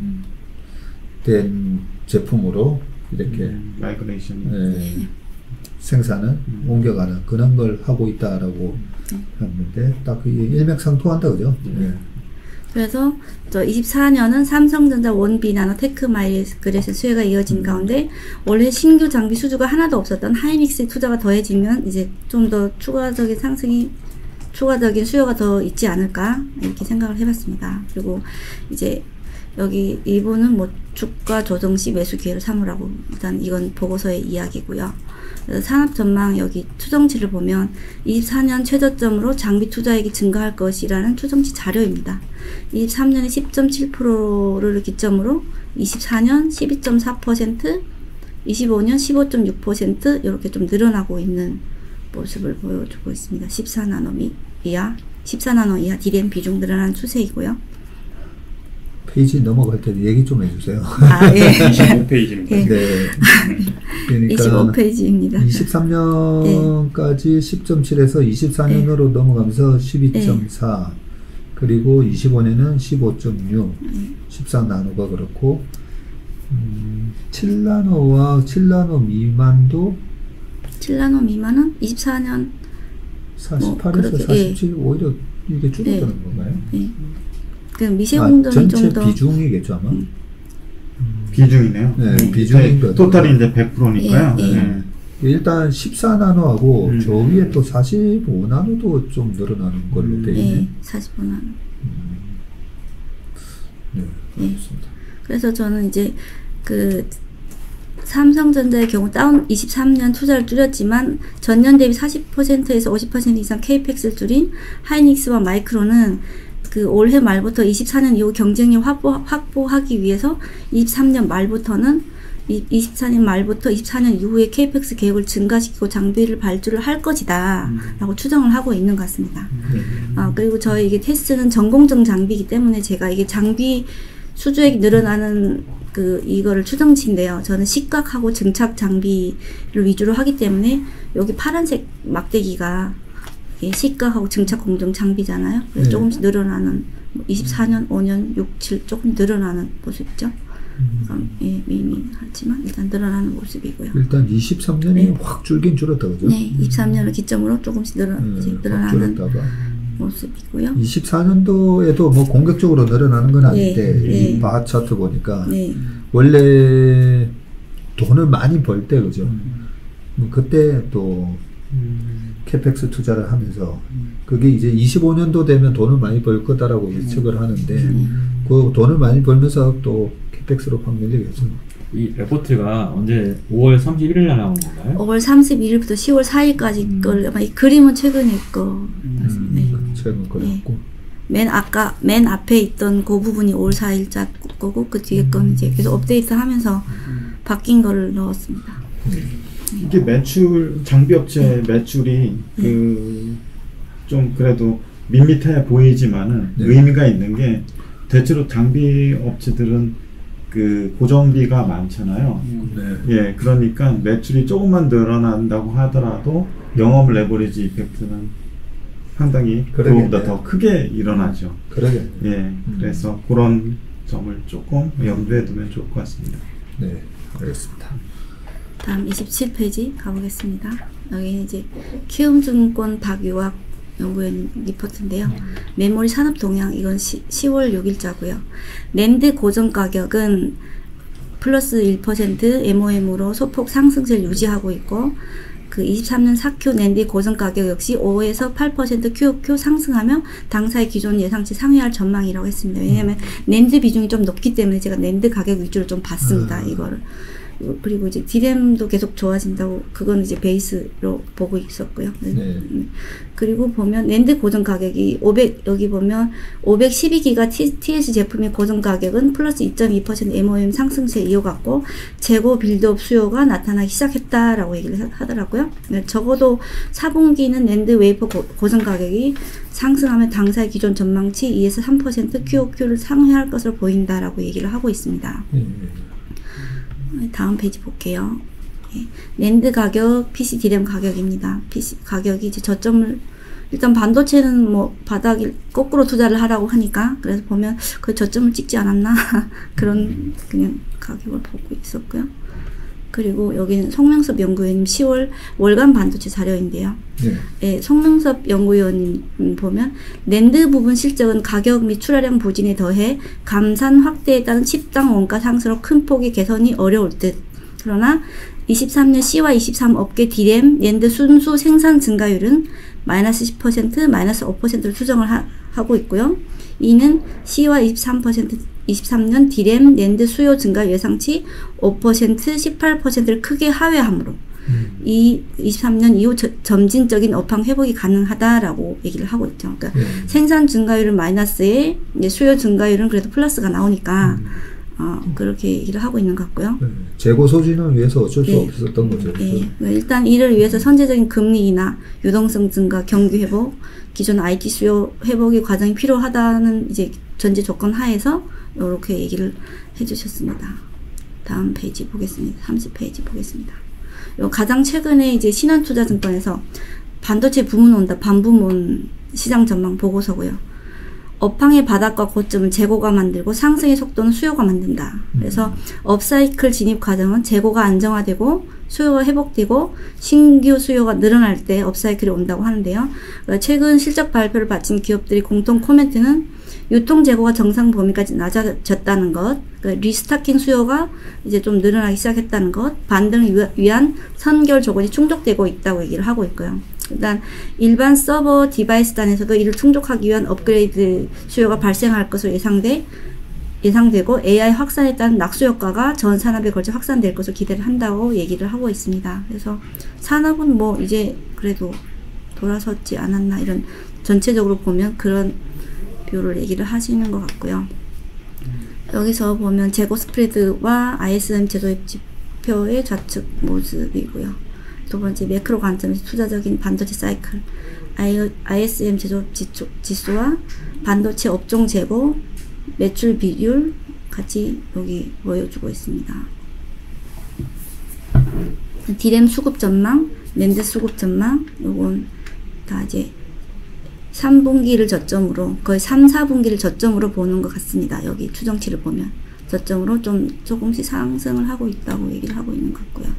제품으로 이렇게 음. 마이그레이션. 예, 생산을 음. 옮겨가는 그런 걸 하고 있다라고 했는데 딱 그게 일맥상통한다 그죠? 예. 그래서 저 이십사 년은 삼성전자 원비 나노 테크마이그레이션 수혜가 이어진 가운데 원래 신규 장비 수주가 하나도 없었던 하이닉스 투자가 더해지면 이제 좀 더 추가적인 상승이 추가적인 수요가 더 있지 않을까 이렇게 생각을 해봤습니다. 그리고 이제 여기 일부는 뭐 주가 조정 시 매수 기회를 삼으라고 일단 이건 보고서의 이야기고요. 그래서 산업 전망 여기 추정치를 보면 이십사 년 최저점으로 장비 투자액이 증가할 것이라는 추정치 자료입니다. 이십삼 년에 십 점 칠 퍼센트를 기점으로 이십사 년 십이 점 사 퍼센트, 이십오 년 십오 점 육 퍼센트 이렇게 좀 늘어나고 있는 모습을 보여주고 있습니다. 십사 나노미 이하, 십사 나노 이하 디램 비중 늘어나는 추세이고요. 페이지 넘어갈 때 얘기 좀 해주세요. 아, 예. 이십오 페이지입니다. 예. 네. 그러니까 이십오 페이지입니다. 이십삼 년까지 십 점 칠에서 이십사 년으로 넘어가면서 십이 점 사 그리고 이십오 년은 십오 점 육 십사 나노가 그렇고 음, 칠 나노와 칠 나노 미만도 칠 나노 미만은 이십사 년 사십팔에서 그렇게, 사십칠 오히려 이게 줄어드는 예. 건가요? 예. 그 아, 미세공정이 전체 좀 더 비중이겠죠 아마? 음. 비중이네요. 네, 음, 비중인 이제 거죠. 토탈이 이제 백 퍼센트니까요. 예, 예. 네. 일단 십사 나노하고 음. 저 위에 또 사십오 나노도 좀 늘어나는 걸로 음. 돼 있네. 예, 사십오 나노. 네, 그렇습니다. 그래서 저는 이제 그 삼성전자의 경우 다운 이십삼 년 투자를 줄였지만 전년 대비 사십 퍼센트에서 오십 퍼센트 이상 케이펙스를 줄인 하이닉스와 마이크론은 그 올해 말부터 이십사 년 이후 경쟁력 확보, 확보하기 위해서 이십삼 년 말부터는 이십사 년 말부터 이십사 년 이후에 케이펙스 계획을 증가시키고 장비를 발주를 할 것이다 라고 추정을 하고 있는 것 같습니다. 아, 그리고 저희 이게 테스트는 전공정 장비이기 때문에 제가 이게 장비 수주액이 늘어나는 그 이거를 추정치인데요. 저는 식각하고 증착 장비를 위주로 하기 때문에 여기 파란색 막대기가 이게 식각하고 증착 공정 장비잖아요. 그래서 네. 조금씩 늘어나는 뭐 이십사 년, 오 년, 육, 칠 조금 늘어나는 모습이죠. 음, 예, 미미하지만 일단 늘어나는 모습이고요. 일단 이십삼 년이 네. 확 줄긴 줄었다 그죠? 네, 이십삼 년을 기점으로 조금씩 늘어, 음, 이제 확 늘어나는 줄었다가 모습이고요. 이십사 년도에도 뭐 공격적으로 늘어나는 건 아닌데 네, 네. 이 바 차트 보니까 네, 원래 돈을 많이 벌 때 그죠? 뭐 그때 또 음. 캐펙스 투자를 하면서 그게 이제 이십오 년도 되면 돈을 많이 벌 거다라고 예측을 하는데 그 돈을 많이 벌면서 또 캐펙스로 확 밀리겠죠. 이 레포트가 언제 오월 삼십일일 날 나온 건가요? 오월 삼십일일부터 시월 사일까지 음. 걸 아마 이 그림은 최근에 거 같습니다. 네. 음, 최근 거였고 맨 아까 맨 앞에 있던 그 부분이 오월 사일자 거고 그 뒤에 건 이제 계속 업데이트하면서 바뀐 거를 넣었습니다. 이게 매출 장비 업체 매출이 그 좀 그래도 밋밋해 보이지만은 네. 의미가 있는 게 대체로 장비 업체들은 그 고정비가 많잖아요. 네. 예, 그러니까 매출이 조금만 늘어난다고 하더라도 영업 레버리지 이펙트는 상당히 그러겠네요. 그거보다 더 크게 일어나죠. 그러겠네요. 예, 그래서 그런 점을 조금 염두에 두면 좋을 것 같습니다. 네, 알겠습니다. 다음 이십칠 페이지 가보겠습니다. 여기 이제 키움증권 박유학 연구원 리포트인데요. 메모리 산업 동향 이건 시, 시월 육일자고요. 낸드 고정 가격은 플러스 일 퍼센트 엠오엠으로 소폭 상승세를 유지하고 있고 그 이십삼 년 사 큐 낸드 고정 가격 역시 오에서 팔 퍼센트 큐오큐 상승하며 당사의 기존 예상치 상회할 전망이라고 했습니다. 왜냐하면 낸드 비중이 좀 높기 때문에 제가 낸드 가격 위주로 좀 봤습니다. 음. 이거를. 그리고 이제 디램도 계속 좋아진다고 그건 이제 베이스로 보고 있었고요. 네. 그리고 보면 낸드 고정 가격이 오백 여기 보면 오백십이 기가 티에스 제품의 고정 가격은 플러스 이 점 이 퍼센트 엠오엠 상승세 이어갔고 재고 빌드업 수요가 나타나기 시작했다라고 얘기를 하더라고요. 적어도 사 분기는 낸드 웨이퍼 고, 고정 가격이 상승하면 당사의 기존 전망치 이에서 삼 퍼센트 큐오큐를 상회할 것으로 보인다라고 얘기를 하고 있습니다. 음. 다음 페이지 볼게요. 예. 낸드 가격, 피씨 디램 가격입니다. 피씨 가격이 이제 저점을 일단 반도체는 뭐 바닥이 거꾸로 투자를 하라고 하니까 그래서 보면 그 저점을 찍지 않았나 그런 그냥 가격을 보고 있었고요. 그리고 여기는 송명섭 연구위원님 시월 월간 반도체 자료인데요. 네. 예, 송명섭 연구위원님 보면 낸드 부분 실적은 가격 및 출하량 부진에 더해 감산 확대에 따른 칩당 원가 상승으로 큰 폭의 개선이 어려울 듯. 그러나 이십삼 년 C와 이십삼 업계 디램 낸드 순수 생산 증가율은 마이너스 십 퍼센트, 마이너스 오 퍼센트를 수정을 하, 하고 있고요. 이는 C와 이십삼 퍼센트 이십삼 년 디램 낸드 수요 증가 예상치 오 퍼센트, 십팔 퍼센트를 크게 하회하므로 음. 이 이십삼 년 이후 저, 점진적인 업황 회복이 가능하다라고 얘기를 하고 있죠. 그러니까 네. 생산 증가율은 마이너스에 이제 수요 증가율은 그래도 플러스가 나오니까 음. 어, 그렇게 얘기를 하고 있는 것 같고요. 네. 재고 소진을 위해서 어쩔 수 네. 없었던 거죠. 네. 일단 이를 위해서 선제적인 금리 인하, 유동성 증가, 경기 회복, 기존 아이티 수요 회복의 과정이 필요하다는 이제 전제 조건 하에서 이렇게 얘기를 해주셨습니다. 다음 페이지 보겠습니다. 삼십 페이지 보겠습니다. 요 가장 최근에 이제 신한투자증권에서 반도체 부문 온다 반부문 시장 전망 보고서고요. 업황의 바닥과 고점은 재고가 만들고 상승의 속도는 수요가 만든다. 그래서 업사이클 진입 과정은 재고가 안정화되고 수요가 회복되고 신규 수요가 늘어날 때 업사이클이 온다고 하는데요. 최근 실적 발표를 마친 기업들이 공통 코멘트는 유통 재고가 정상 범위까지 낮아졌다는 것, 그러니까 리스타킹 수요가 이제 좀 늘어나기 시작했다는 것, 반등을 위한 선결 조건이 충족되고 있다고 얘기를 하고 있고요. 일단 일반 서버 디바이스 단에서도 이를 충족하기 위한 업그레이드 수요가 발생할 것으로 예상돼 예상되고 에이아이 확산에 따른 낙수 효과가 전 산업에 걸쳐 확산될 것으로 기대를 한다고 얘기를 하고 있습니다. 그래서 산업은 뭐 이제 그래도 돌아섰지 않았나 이런 전체적으로 보면 그런 뷰를 얘기를 하시는 것 같고요. 여기서 보면 재고 스프레드와 아이에스엠 제조입 지표의 좌측 모습이고요. 두 번째 매크로 관점에서 투자적인 반도체 사이클, 아이에스엠 제조 지수와 반도체 업종 재고, 매출 비율 같이 여기 보여주고 있습니다. 디램 수급 전망, 낸드 수급 전망, 요건 다 이제 삼 분기를 저점으로 거의 삼, 사 분기를 저점으로 보는 것 같습니다. 여기 추정치를 보면 저점으로 좀 조금씩 상승을 하고 있다고 얘기를 하고 있는 것 같고요.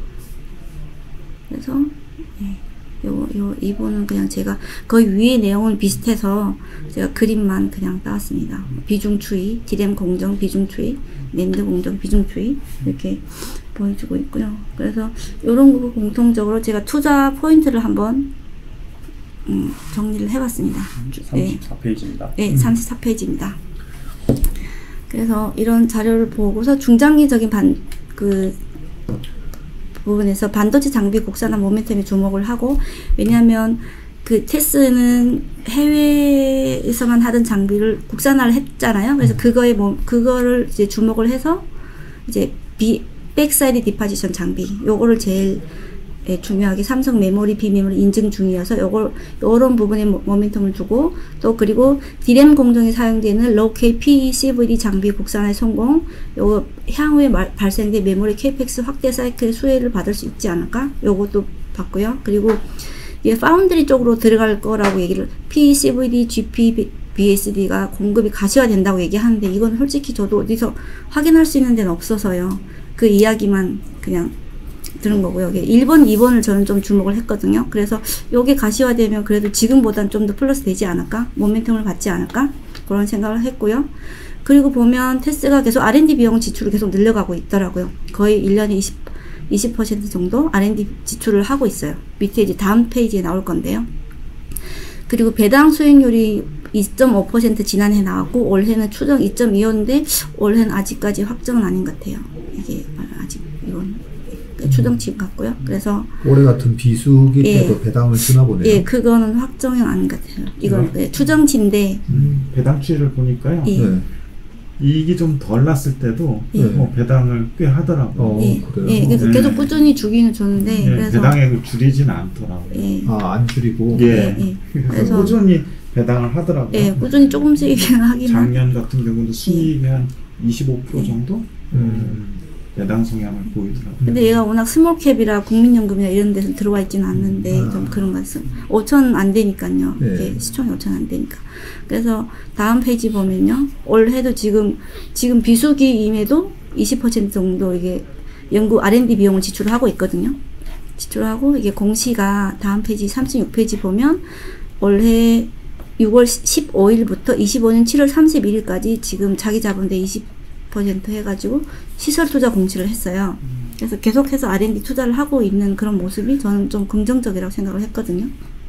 그래서 네, 요, 요 이 부분은 그냥 제가 거의 위에 내용은 비슷해서 제가 그림만 그냥 따왔습니다. 비중 추이, 디램 공정 비중 추이, 낸드 공정 비중 추이 이렇게 보여주고 있고요. 그래서 이런 거 공통적으로 제가 투자 포인트를 한번 음, 정리를 해봤습니다. 삼십사 페이지입니다. 네, 네 삼십사 페이지입니다. 그래서 이런 자료를 보고서 중장기적인 반, 그, 부분에서 반도체 장비 국산화 모멘텀에 주목을 하고, 왜냐하면 그 테스는 해외에서만 하던 장비를 국산화를 했잖아요. 그래서 그거에 뭐, 그거를 이제 주목을 해서, 이제 비, 백사이드 디파지션 장비, 요거를 제일 예, 중요하게 삼성 메모리, 비메모리 인증 중이어서 요걸, 요런 부분에 모멘텀을 두고, 또 그리고 디램 공정에 사용되는 로우-K 피이씨브이디 장비 국산화의 성공, 요 향후에 말, 발생된 메모리 케이펙스 확대 사이클의 수혜를 받을 수 있지 않을까? 요것도 봤고요. 그리고 이게 파운드리 쪽으로 들어갈 거라고 얘기를, 피이씨브이디, 지피비에스디가 공급이 가시화된다고 얘기하는데, 이건 솔직히 저도 어디서 확인할 수 있는 데는 없어서요. 그 이야기만 그냥 들은 거고요. 일 번, 이 번을 저는 좀 주목을 했거든요. 그래서 요게 가시화되면 그래도 지금보단 좀 더 플러스 되지 않을까? 모멘텀을 받지 않을까? 그런 생각을 했고요. 그리고 보면 테스가 계속 알앤디 비용 지출을 계속 늘려가고 있더라고요. 거의 일 년에 이십, 이십 퍼센트 정도 알앤디 지출을 하고 있어요. 밑에 이제 다음 페이지에 나올 건데요. 그리고 배당 수익률이 이 점 오 퍼센트 지난해 나왔고, 올해는 추정 이 점 이였는데, 올해는 아직까지 확정은 아닌 것 같아요. 이게 아직, 이거 퍼센트 추정치 같고요. 그래서 올해 같은 비수기 예. 때도 배당을 주나 보네요. 예, 그거는 확정형 아닌 것 같아요. 이건 예, 추정치인데 음, 배당 추이를 보니까요. 예. 네. 이익이 좀 덜 났을 때도 예. 뭐 배당을 꽤 하더라고요. 어, 예, 그래요? 예, 그래서 네. 계속 꾸준히 주기는 주는데 예, 그래서 배당액을 줄이지는 않더라고요. 예, 아, 안 줄이고. 예. 예, 예. 그래서 그래서 꾸준히 배당을 하더라고요. 예, 꾸준히 조금씩 하긴 하. 작년 같은 경우도 수익이 한 이십오 퍼센트 예. 정도 음. 배당 성향을 보이더라고요. 근데 얘가 워낙 스몰캡이라 국민연금이나 이런 데서 들어와 있지는 않는데 아. 좀 그런 것 같습니다. 오천 안 되니까요. 네. 이게 시총이 오천 안 되니까. 그래서 다음 페이지 보면요. 올해도 지금 지금 비수기임에도 이십 퍼센트 정도 이게 연구 알 앤 디 비용을 지출하고 있거든요. 지출하고 이게 공시가 다음 페이지 삼십육 페이지 보면 올해 유월 십오일부터 이십오년 칠월 삼십일일까지 지금 자기 자본대 이십 퍼센트 해가지고 시설 투자 공시를 했어요. 그래서 계속해서 알 앤 디 투자를 하고 있는 그런 모습이 저는 좀 긍정적이라고 생각을 했거든요.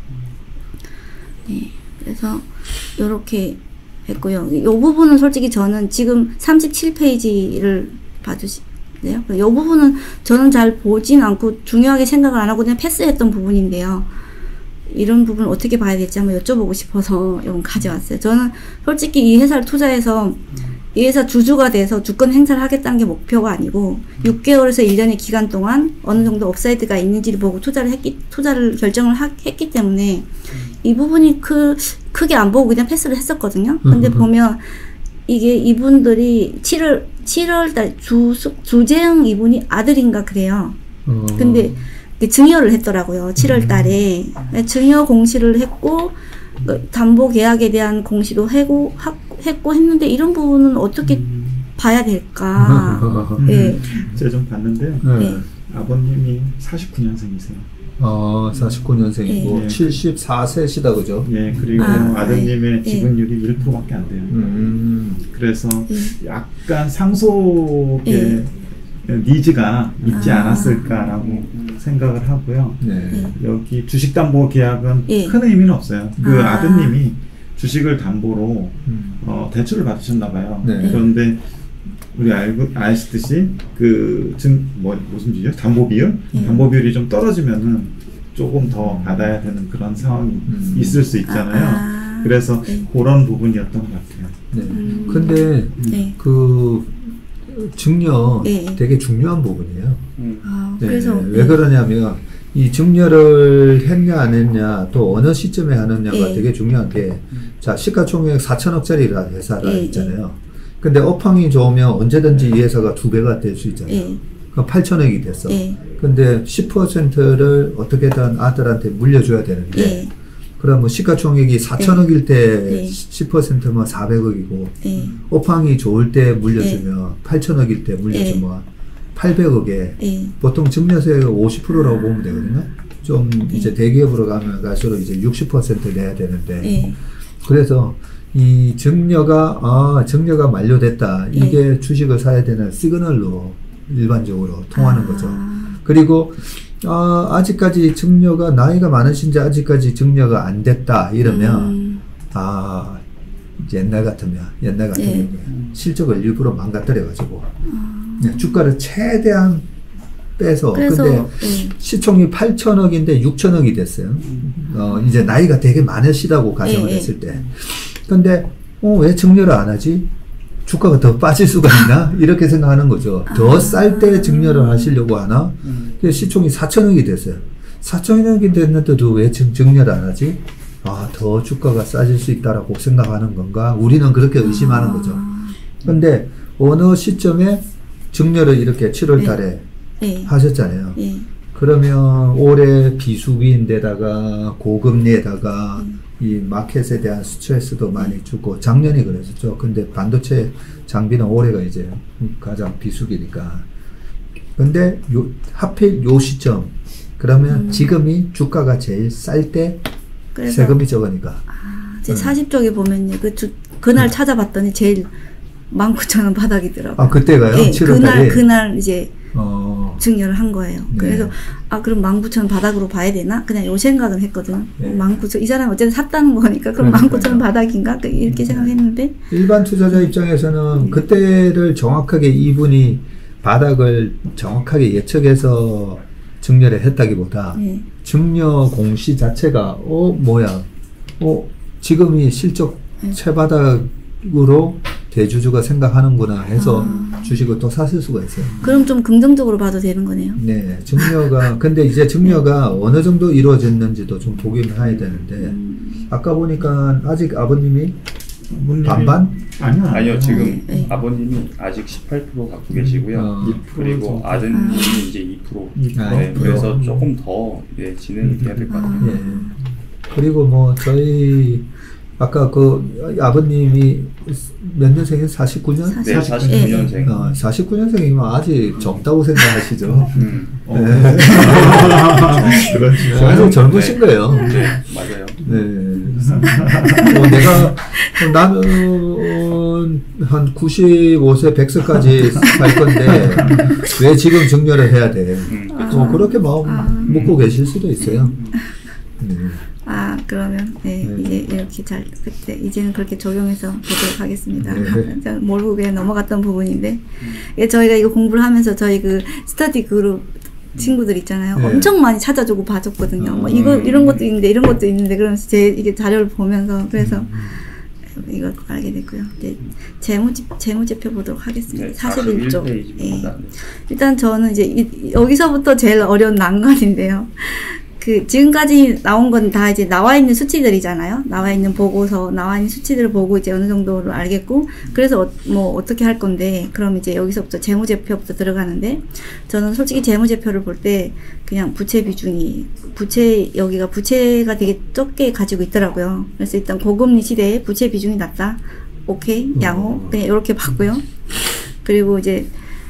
네, 그래서 이렇게 했고요. 이 부분은 솔직히 저는 지금 삼십칠 페이지를 봐주시네요. 이 부분은 저는 잘 보진 않고 중요하게 생각을 안 하고 그냥 패스했던 부분인데요. 이런 부분을 어떻게 봐야 될지 한번 여쭤보고 싶어서 이건 가져왔어요. 저는 솔직히 이 회사를 투자해서 이 회사 주주가 돼서 주권 행사를 하겠다는 게 목표가 아니고 육 개월에서 일 년의 기간 동안 어느 정도 업사이드가 있는지를 보고 투자를 했기, 투자를 결정을 하, 했기 때문에 이 부분이 크, 크게 안 보고 그냥 패스를 했었거든요. 근데 보면 이게 이분들이 칠월, 칠월달 주, 주재영 이분이 아들인가 그래요. 어. 근데 증여를 했더라고요. 칠월 달에. 증여 공시를 했고, 담보 계약에 대한 공시도 하고, 하, 했고 했는데, 이런 부분은 어떻게 음. 봐야 될까? 예. 제가 좀 봤는데요. 네. 네. 아버님이 사십구 년생이세요. 어, 사십구 년생이고 예. 칠십사 세시다 그죠? 예, 그리고 아, 아드님의 예. 지분율이 일 퍼센트밖에 안 돼요. 음. 그래서 예. 약간 상속의 예. 니즈가 있지 아. 않았을까라고 생각을 하고요. 네. 여기 주식담보 계약은 예. 큰 의미는 없어요. 그 아. 아드님이 주식을 담보로 음. 어, 대출을 받으셨나 봐요. 네. 그런데 우리 알고 아시듯이 그 증 뭐 무슨 비율? 담보 비율? 예. 담보 비율이 좀 떨어지면은 조금 더 받아야 되는 그런 상황이 음. 있을 수 있잖아요. 아. 그래서 네. 그런 부분이었던 것 같아요. 네. 음. 근데 네. 그 증여 예. 되게 중요한 부분이에요. 음. 아, 네. 그래서. 왜 예. 그러냐면 이 증여를 했냐 안 했냐 또 어느 시점에 하느냐가 예. 되게 중요한 게 자 시가총액 사천억짜리 회사가 예. 있잖아요. 근데 업황이 좋으면 언제든지 이 회사가 두 배가 될 수 있잖아요. 예. 그럼 팔천억이 됐어. 예. 근데 십 퍼센트를 어떻게든 아들한테 물려줘야 되는데 예. 그러면 시가총액이 사천억일 때 네. 십 퍼센트면 사백억이고 예. 업황이 좋을 때 물려주면 팔천억일 때 물려주면 팔백억에 예. 보통 증여세가 오십 퍼센트라고 보면 되거든요. 좀 이제 대기업으로 가면 갈수록 이제 육십 퍼센트 내야 되는데 예. 그래서 이 증여가 아 증여가 만료됐다 이게 주식을 사야 되는 시그널로 일반적으로 통하는 아. 거죠. 그리고 아, 아직까지 증여가 나이가 많으신지 아직까지 증여가 안 됐다 이러면 음. 아 옛날 같으면 옛날 같으면 예. 실적을 일부러 망가뜨려 가지고 주가를 최대한 빼서 그래서, 근데 예. 시총이 팔천억인데 육천억이 됐어요. 어, 이제 나이가 되게 많으시다고 가정을 예, 예. 했을 때. 근데 어, 왜 증여를 안 하지? 주가가 더 빠질 수가 있나? 이렇게 생각하는 거죠. 더 쌀 때 증여를 하시려고 하나? 그래서 시총이 사천억이 됐어요. 사천억이 됐는데도 왜 증, 증여를 안 하지? 아, 더 주가가 싸질 수 있다라고 생각하는 건가? 우리는 그렇게 의심하는 거죠. 근데 어느 시점에 증여를 이렇게 칠월 달에 예. 하셨잖아요. 예. 그러면 올해 비수기인데다가 고금리에다가 이 마켓에 대한 스트레스도 많이 주고 작년이 그랬었죠. 근데 반도체 장비는 올해가 이제 가장 비수기니까. 근데 요, 하필 요 시점 그러면 음. 지금이 주가가 제일 쌀 때 그래서 세금이 적으니까. 제 음. 사십 쪽에 보면요. 그 주, 그날 찾아봤더니 제일 만 구천 원 바닥이더라고요. 아 그때가요? 예, 칠월 그날 달에. 그날 이제 어. 증여를 한 거예요. 네. 그래서 아 그럼 만 구천 원 바닥으로 봐야 되나? 그냥 요 생각은 했거든요. 네. 만 구천 이 사람 어쨌든 샀다는 거니까 그럼 만 구천 원 바닥인가? 그 이렇게 생각했는데 일반 투자자 입장에서는 그때를 정확하게 이분이 바닥을 정확하게 예측해서 증여를 했다기보다 네. 증여 공시 자체가 어 뭐야 어 지금이 실적 네. 최바닥으로 대주주가 생각하는구나 해서 아. 주식을 또 샀을 수가 있어요. 그럼 좀 긍정적으로 봐도 되는 거네요. 네, 증여가 근데 이제 증여가 어느 정도 이루어졌는지도 좀 보긴 해야 되는데 음. 아까 보니까 아직 아버님이 아버님이- 반반? 아니요. 아니요, 지금 네. 아버님이 아직 십팔 퍼센트 갖고 계시고요. 어. 그리고 정도. 아드님이 이제 이 퍼센트. 아, 네, 이 퍼센트. 그래서 조금 더 예, 진행이 돼야 될 것 같아요. 예. 그리고 뭐 저희 아까 그 아버님이 몇 년생이에요? 사십구 년? 사십- 네, 사십구 년생. 어, 사십구 년생이면 아직 젊다고 생각하시죠? 음, 어. 네. 그렇죠. 아주 젊으신 네. 거예요. 네, 맞아요. 네. 뭐 내가 나는 한 구십오 세 백 세까지 살 건데 왜 지금 증여를 해야 돼? 음, 뭐 그렇게 마음 아. 먹고 계실 수도 있어요. 네. 아 그러면 네, 네. 이제 이렇게 잘 그때 이제는 그렇게 적용해서 보도록 하겠습니다. 네. 제가 모르고 그냥 넘어갔던 부분인데 예, 저희가 이거 공부를 하면서 저희 그 스터디 그룹 친구들 있잖아요. 네. 엄청 많이 찾아주고 봐줬거든요. 뭐 음. 이거 이런 것도 있는데 이런 것도 있는데 그러면서 제 이게 자료를 보면서 그래서 음. 이걸 알게 됐고요. 이제 재무지 재무제표 보도록 하겠습니다. 네, 사십일 쪽. 사십일 페이지입니다. 네. 일단 저는 이제 이, 여기서부터 제일 어려운 난관인데요. 그 지금까지 나온 건 다 이제 나와 있는 수치들이잖아요. 나와 있는 보고서, 나와 있는 수치들을 보고 이제 어느 정도로 알겠고, 그래서 어, 뭐 어떻게 할 건데, 그럼 이제 여기서부터 재무제표부터 들어가는데, 저는 솔직히 재무제표를 볼 때 그냥 부채 비중이 부채 여기가 부채가 되게 적게 가지고 있더라고요. 그래서 일단 고금리 시대에 부채 비중이 낮다. 오케이, 양호. 그냥 이렇게 봤고요. 그리고 이제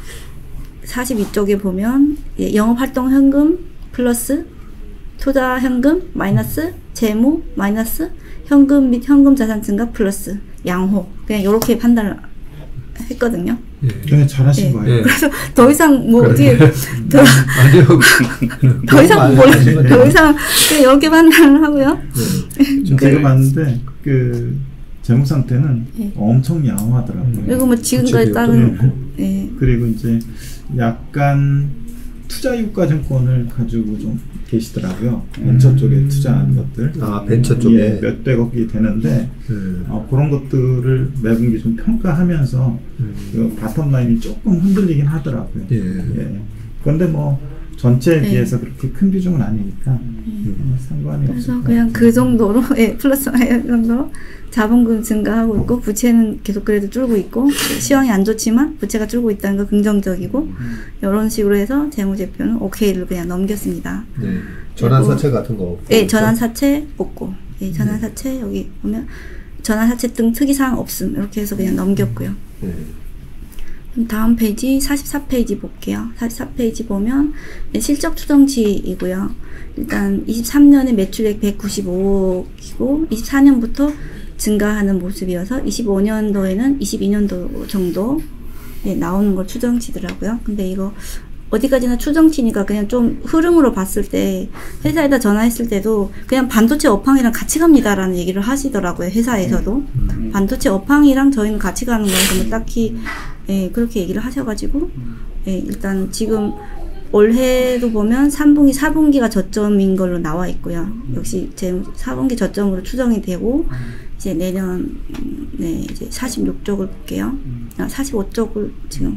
사십이 쪽에 보면 예, 영업활동 현금 플러스 투자 현금 마이너스 재무 마이너스 현금 및 현금 자산 증가 플러스 양호 그냥 이렇게 판단을 했거든요. 예. 그냥 잘하신 예. 거예요. 예. 그래서 더 이상 뭐 어떻게 더, 아니요. 더 이상 너무 몰라 많이 하시면 더 이상 그냥 이렇게 판단을 하고요. 네. 제가 봤는데 그 재무 상태는 예. 엄청 양호하더라고요. 그리고 뭐 지금까지 부채비율도 다른 그렇고. 예. 그리고 이제 약간 투자 유가 증권을 가지고 좀 계시더라고요. 벤처 쪽에 투자한 것들. 아, 벤처 쪽에. 예, 몇백억이 되는데 음. 어, 그런 것들을 매분기 좀 평가하면서 음. 그 바텀 라인이 조금 흔들리긴 하더라고요. 예. 예. 그런데 뭐 전체에 네. 비해서 그렇게 큰 비중은 아니니까 어, 상관이 없을 그래서 것 그냥 같아요. 그 정도로 예, 플러스 마이너스 정도로 자본금 증가하고 있고 부채는 계속 그래도 줄고 있고 시황이 안 좋지만 부채가 줄고 있다는 거 긍정적이고 이런 식으로 해서 재무제표는 오케이를 그냥 넘겼습니다. 네. 전환사채 같은 거 없고. 예, 전환사채 없고 예, 전환사채 여기 보면 전환사채 등 특이사항 없음 이렇게 해서 그냥 넘겼고요. 네. 그럼 다음 페이지 사십사 페이지 볼게요. 사십사 페이지 보면 실적 추정치이고요. 일단 이십삼 년에 매출액 백구십오억이고 이십사 년부터 증가하는 모습이어서 이십오 년도에는 이십이 년도 정도 예, 나오는 걸 추정치더라고요. 근데 이거 어디까지나 추정치니까 그냥 좀 흐름으로 봤을 때 회사에다 전화했을 때도 그냥 반도체 업황이랑 같이 갑니다라는 얘기를 하시더라고요. 회사에서도 음. 반도체 업황이랑 저희는 같이 가는 거여서 뭐 딱히 예, 그렇게 얘기를 하셔가지고 예, 일단 지금 올해도 보면 삼 분기, 사 분기가 저점인 걸로 나와 있고요. 역시 제 사 분기 저점으로 추정이 되고 이제 내년 음, 네 이제 사십육 쪽을 볼게요. 아, 사십오 쪽을 지금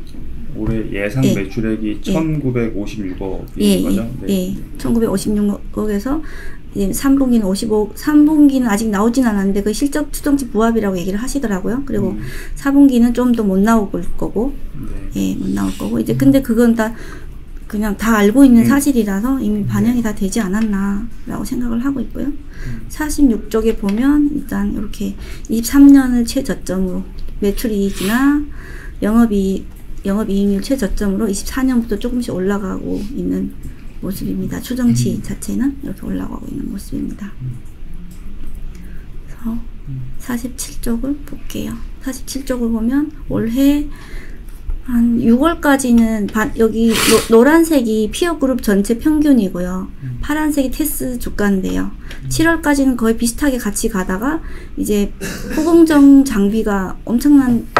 올해 예상 예. 매출액이 예. 천구백오십육억인 예, 거죠? 예, 예. 천구백오십육억에서 이제 삼 분기는 오십오, 삼 분기는 아직 나오진 않았는데 그 실적 추정치 부합이라고 얘기를 하시더라고요. 그리고 음. 사 분기는 좀 더 못 나올 거고, 네. 예, 못 나올 거고 이제 근데 그건 다 그냥 다 알고 있는 음. 사실이라서 이미 반영이 다 되지 않았나라고 생각을 하고 있고요. 사십육 쪽에 보면 일단 이렇게 이십삼 년을 최저점으로 매출이익이나 영업이익 영업이익률 최저점으로 이십사 년부터 조금씩 올라가고 있는 모습입니다. 추정치 자체는 이렇게 올라가고 있는 모습입니다. 그래서 사십칠 쪽을 볼게요. 사십칠 쪽을 보면 올해 한 유월까지는 바, 여기 노, 노란색이 피어그룹 전체 평균이고요. 파란색이 테스 주가인데요. 칠월까지는 거의 비슷하게 같이 가다가 이제 포공정 장비가 엄청난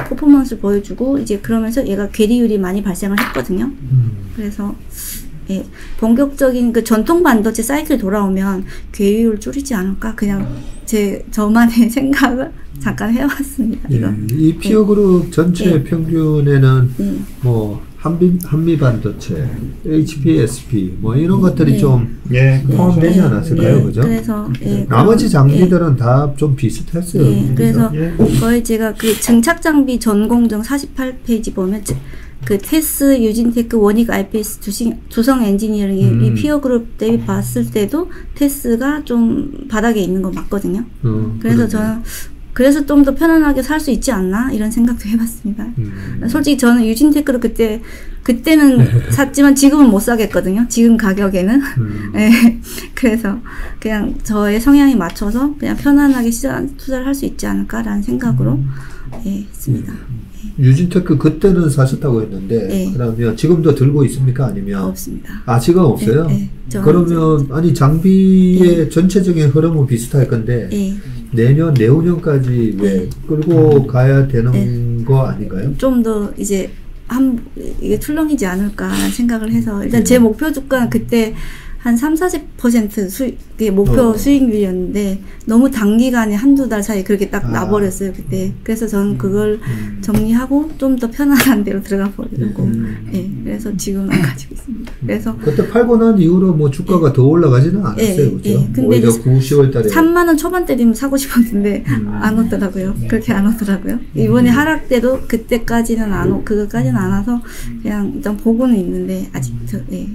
퍼포먼스를 보여주고 이제 그러면서 얘가 괴리율이 많이 발생을 했거든요. 음. 그래서 예, 본격적인 그 전통 반도체 사이클 돌아오면 괴리율 줄이지 않을까 그냥 제 저만의 생각을 잠깐 해봤습니다. 예, 이거. 이 피어그룹 전체 예. 평균에는 예. 뭐 한미, 한미 반도체, 에이치피에스피 뭐 이런 것들이 예. 좀 예, 포함되지 않았을까요, 예, 그죠? 그래서 예, 나머지 그럼, 장비들은 다 좀 비슷했어요. 예, 그래서 예. 거의 제가 그 증착 장비 전공정 사십팔 페이지 보면 저- 그 테스, 유진테크, 원익, 아이피에스, 두신, 두성 엔지니어링 음. 이 피어 그룹 대비 봤을 때도 테스가 좀 바닥에 있는 거 맞거든요. 어, 그래서 그러네. 저는 그래서 좀 더 편안하게 살 수 있지 않나 이런 생각도 해봤습니다. 음. 솔직히 저는 유진테크를 그때 그때는 샀지만 지금은 못 사겠거든요. 지금 가격에는. 음. 네, 그래서 그냥 저의 성향에 맞춰서 그냥 편안하게 시장 투자를 할 수 있지 않을까라는 생각으로 예, 했습니다. 유진테크 그때는 사셨다고 했는데 네. 그러면 지금도 들고 있습니까? 아니면 없습니다. 아 지금 없어요? 네, 네. 저는 그러면 아니 장비의 전체적인 흐름은 비슷할 건데 예, 내년 내후년까지 왜 네. 끌고 가야 되는 네. 거 아닌가요? 좀 더 이제 한 이게 출렁이지 않을까라는 생각을 해서 일단 네. 제 목표 주가는 그때 한 삼, 사십 퍼센트 수익, 그게 목표 어. 수익률이었는데 너무 단기간에 한두 달 사이에 그렇게 딱 아. 나버렸어요, 그때. 그래서 저는 그걸 음. 정리하고 좀 더 편안한 데로 들어가 보려고. 음. 예, 그래서 지금은 안 가지고 있습니다. 그래서 그때 팔고 난 이후로 뭐 주가가 더 올라가지는 않았어요, 예, 그죠? 예. 근데 오히려 이제 구, 시월 달에 삼만 원 초반대면 사고 싶었는데 음. 안 오더라고요. 그렇게 안 오더라고요. 이번에 하락 때도 그때까지는 안 오, 그거까지는 안 와서 그냥 일단 보고는 있는데 아직 저, 예.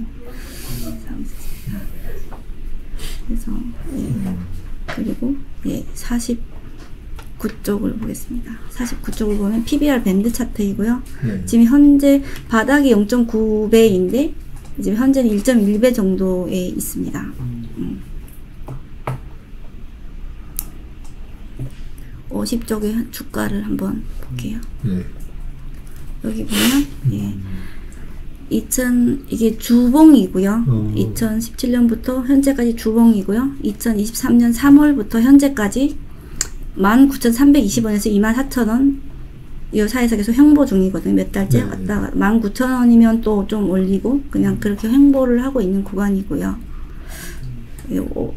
그래서 예. 그리고 예, 사십구 쪽을 보겠습니다. 사십구 쪽을 보면 피비알 밴드 차트이고요. 네. 지금 현재 바닥이 영 점 구 배인데 지금 현재는 일 점 일 배 정도에 있습니다. 음. 오십 쪽의 주가를 한번 볼게요. 네. 여기 보면 예. 이천 이게 주봉이고요. 어. 이천십칠 년부터 현재까지 주봉이고요. 이천이십삼 년 삼월부터 현재까지 만 구천삼백이십 원에서 이만 사천 원 이 사이에서 계속 횡보 중이거든요. 몇 달째 네. 왔다가 만 구천 원이면 또 좀 올리고 그냥 그렇게 횡보를 하고 있는 구간이고요. 이 오-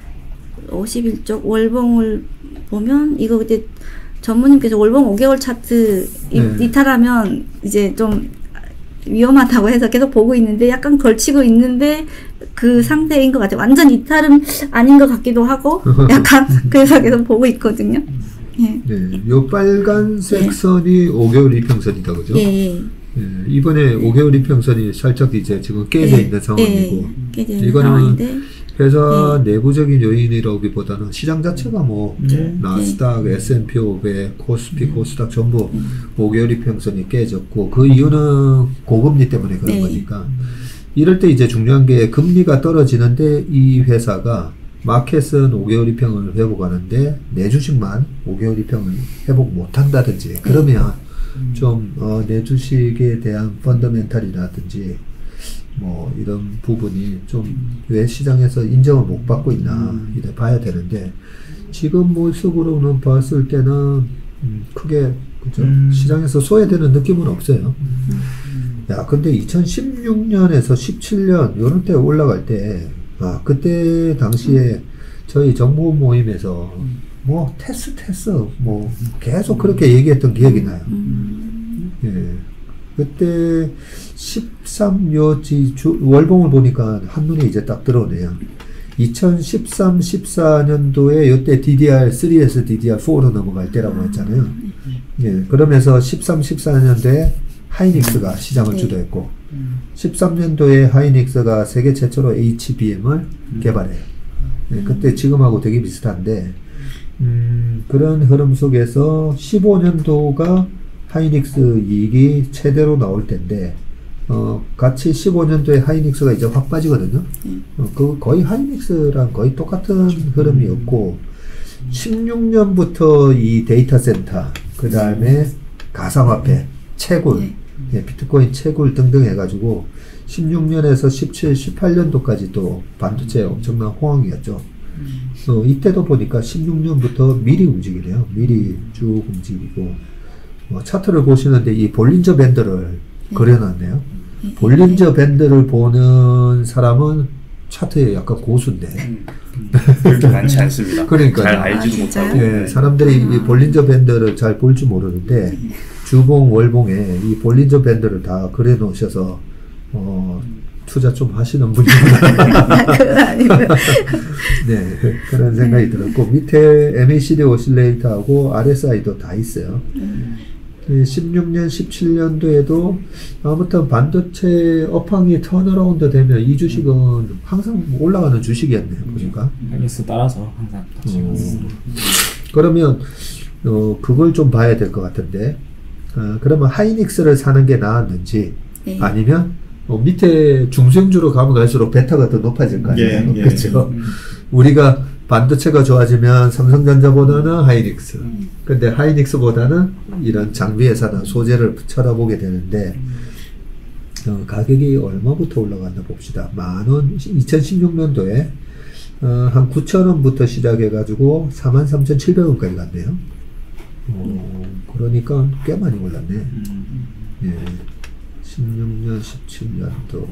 오십일 쪽 월봉을 보면 이거 그때 전무님께서 월봉 오 개월 차트 이, 네. 이탈하면 이제 좀 위험하다고 해서 계속 보고 있는데 약간 걸치고 있는데 그 상태인 것 같아요. 완전 이탈은 아닌 것 같기도 하고 약간 그래서 계속 보고 있거든요. 예. 네. 요 빨간색 네. 선이 오 개월 이평선이다, 그죠? 예, 예. 예, 이번에 오 개월 이평선이 살짝 이제 지금 깨져 예, 있는 상황이고 예, 깨져 있는 이거는 상황인데 회사 내부적인 요인이라기보다는 시장 자체가 뭐 네. 나스닥, 에스 앤 피 오백, 코스피, 코스닥 전부 오 개월 이평선이 깨졌고 그 이유는 고금리 때문에 그런 네. 거니까 이럴 때 이제 중요한 게 금리가 떨어지는데 이 회사가 마켓은 오 개월 이평을 회복하는데 내 주식만 오 개월 이평을 회복 못한다든지 그러면 좀 어, 내 주식에 대한 펀더멘탈이라든지 뭐 이런 부분이 좀 왜 시장에서 인정을 못 받고 있나 이래 봐야 되는데 지금 모습으로는 봤을 때는 음, 크게 그죠? 음. 시장에서 소외되는 느낌은 없어요. 야 근데 이천십육 년에서 십칠 년 요런 때 올라갈 때 아, 그때 당시에 저희 정보 모임에서 뭐 테스 테스 뭐 계속 그렇게 얘기했던 기억이 나요. 예. 그때 십삼 요지 주 월봉을 보니까 한눈에 이제 딱 들어오네요. 이천십삼, 십사 년도에 이때 디디알 쓰리에서 디디알 포로 넘어갈 때라고 했잖아요. 예. 그러면서 십삼, 십사 년도에 하이닉스가 시장을 네. 주도했고 십삼 년도에 하이닉스가 세계 최초로 에이치비엠을 개발해요. 예, 그때 지금하고 되게 비슷한데 음, 그런 흐름 속에서 십오 년도가 하이닉스 이익이 최대로 나올 텐데 어, 같이 십오 년도에 하이닉스가 이제 확 빠지거든요. 어, 그 거의 하이닉스랑 거의 똑같은 흐름이었고 십육 년부터 이 데이터 센터 그 다음에 가상화폐 채굴 네. 예, 비트코인 채굴 등등 해가지고 십육 년에서 십칠, 십팔 년도까지 또 반도체 엄청난 호황이었죠. 어, 이때도 보니까 십육 년부터 미리 움직이네요. 미리 쭉 움직이고 어, 차트를 보시는데 이 볼린저 밴드를 그려놨네요. 볼린저 밴드를 보는 사람은 차트에 약간 고수인데. 음, 그렇게 많지 않습니다. 그러니까요. 잘 알지도 아, 못하고. 진짜요? 예, 사람들이 이 볼린저 밴드를 잘 볼 줄 모르는데 주봉, 월봉에 이 볼린저 밴드를 다 그려놓으셔서 어, 투자 좀 하시는 분이구나. 그건 아니고요. 네, 그런 생각이 들었고 밑에 엠에이시디 오실레이터하고 알에스아이도 다 있어요. 네, 십육 년, 십칠 년도에도 아무튼 반도체 업황이 턴어라운드 되면 이 주식은 항상 올라가는 주식이었네요. 보니까. 하이닉스 따라서 항상 같이 어, 가서. 그러면 어, 그걸 좀 봐야 될 것 같은데 어, 그러면 하이닉스를 사는 게 나았는지 네. 아니면 어, 밑에 중소형주로 가면 갈수록 베타가 더 높아질 거 아니에요. 예, 예. 그렇죠? 우리가 반도체가 좋아지면 삼성전자보다는 하이닉스, 근데 하이닉스보다는 이런 장비 회사나 소재를 쳐다보게 되는데 어, 가격이 얼마부터 올라갔나 봅시다. 만원, 이천십육 년도에 어, 한 구천 원부터 시작해가지고 사만 삼천칠백 원까지 갔네요. 어, 그러니까 꽤 많이 올랐네. 예. 십육 년, 십칠 년도.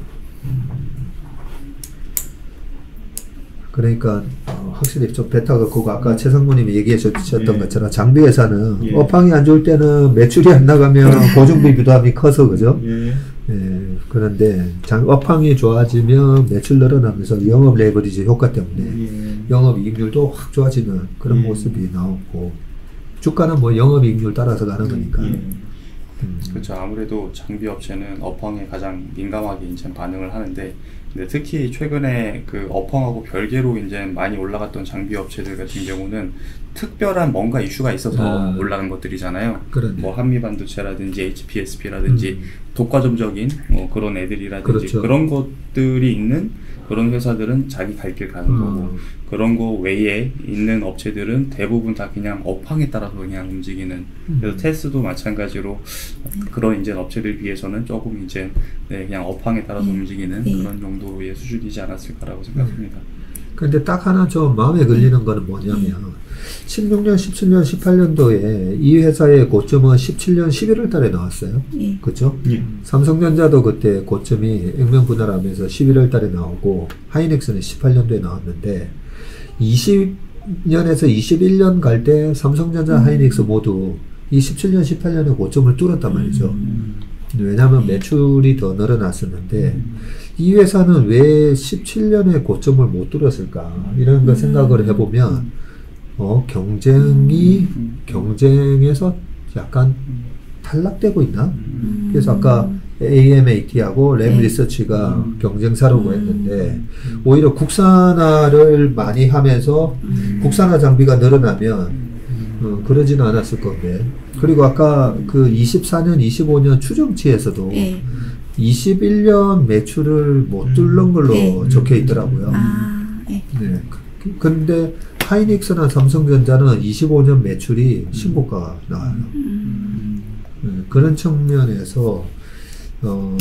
그러니까 어, 확실히 좀 베타가 그거 아까 최상무님이 얘기하셨던 예. 것처럼 장비 회사는 예. 업황이 안 좋을 때는 매출이 안 나가면 고정비 부담이 커서 그죠? 예. 예. 그런데 장, 업황이 좋아지면 매출 늘어나면서 영업 레버리지 효과 때문에 예. 영업이익률도 확 좋아지는 그런 예. 모습이 나오고 주가는 뭐 영업이익률 따라서 가는 거니까. 예. 음. 그렇죠. 아무래도 장비 업체는 업황에 가장 민감하게 이제 반응을 하는데, 근데 특히 최근에 그 업황하고 별개로 이제 많이 올라갔던 장비 업체들 같은 경우는 특별한 뭔가 이슈가 있어서 아. 올라간 것들이잖아요. 그러네. 뭐 한미반도체라든지 에이치피에스피라든지 음. 독과점적인 뭐 그런 애들이라든지 그렇죠. 그런 것들이 있는 그런 회사들은 자기 갈 길 가는 음. 거고, 그런 거 외에 있는 업체들은 대부분 다 그냥 업황에 따라서 그냥 움직이는. 그래서 테스도 마찬가지로 그런 이제 업체들 비해서는 조금 이제 네, 그냥 업황에 따라서 네. 움직이는 네. 그런 정도의 수준이지 않았을까라고 생각합니다. 근데 딱 하나 좀 마음에 걸리는 거는 뭐냐면 십육 년, 십칠 년, 십팔 년도에 이 회사의 고점은 십칠 년 십일월 달에 나왔어요. 예. 그렇죠? 예. 삼성전자도 그때 고점이 액면 분할하면서 십일월 달에 나오고 하이닉스는 십팔 년도에 나왔는데 이십 년에서 이십일 년 갈 때 삼성전자, 음. 하이닉스 모두 이 십칠 년, 십팔 년에 고점을 뚫었단 말이죠. 음. 왜냐하면 매출이 더 늘어났었는데 이 회사는 왜 십칠 년에 고점을 못 뚫었을까 이런 거 음. 생각을 해보면 어, 경쟁이 경쟁에서 약간 탈락되고 있나? 음. 그래서 아까 에이엠에이티하고 램 네. 리서치가 음. 경쟁사라고 음. 했는데 오히려 국산화를 많이 하면서 음. 국산화 장비가 늘어나면 어, 그러지는 않았을 건데. 그리고 아까 그 이십사 년, 이십오 년 추정치에서도 예. 이십일 년 매출을 못 뚫는 걸로 네. 적혀 있더라고요. 아, 예. 네. 그- 근데 하이닉스나 삼성전자는 이십오 년 매출이 신고가가 나와요. 음. 네, 그런 측면에서 어,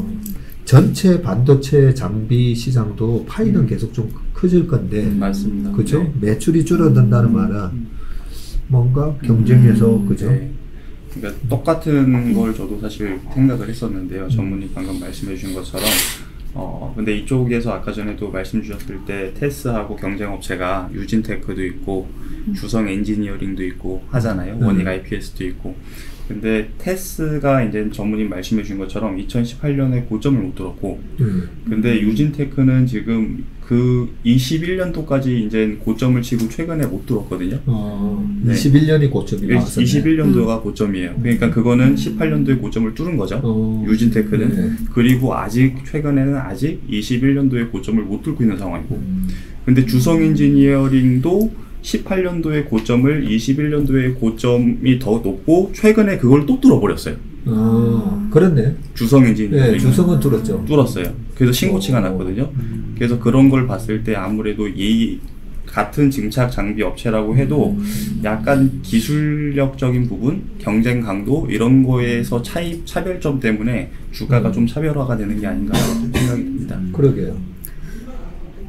전체 반도체 장비 시장도 파이는 계속 좀 커질 건데, 맞습니다. 그죠? 네. 매출이 줄어든다는 말은 뭔가 경쟁에서 음. 그죠? 네. 그러니까 똑같은 걸 저도 사실 생각을 했었는데요. 전문님 방금 말씀해 주신 것처럼 어 근데 이쪽에서 아까 전에도 말씀 주셨을 때 테스하고 경쟁 업체가 유진테크도 있고 주성 엔지니어링도 있고 하잖아요. 음. 원익 아이피에스도 있고. 근데 테스가 이제 전문님 말씀해 주신 것처럼 이천십팔 년에 고점을 못 뚫었고, 음. 근데 유진테크는 지금 그 이십일 년도까지 이제 고점을 치고 최근에 못 뚫었거든요. 어, 네. 이십일 년이 고점이 나왔었네. 이십일 년도가 고점이에요. 그러니까 그거는 십팔 년도에 고점을 뚫은 거죠. 어, 유진테크는. 네. 그리고 아직 최근에는 아직 이십일 년도에 고점을 못 뚫고 있는 상황이고. 음. 근데 주성 엔지니어링도 십팔 년도의 고점을 이십일 년도의 고점이 더 높고 최근에 그걸 또 뚫어버렸어요. 아, 그렇네. 주성 엔지니어링. 네, 주성은 뚫었죠. 뚫었어요. 그래서 신고치가 어. 났거든요. 그래서 그런 걸 봤을 때 아무래도 이 같은 증착 장비 업체라고 해도 음. 약간 기술력적인 부분, 경쟁 강도 이런 거에서 차이 차별점 때문에 주가가 음. 좀 차별화가 되는 게 아닌가 생각이 듭니다. 그러게요.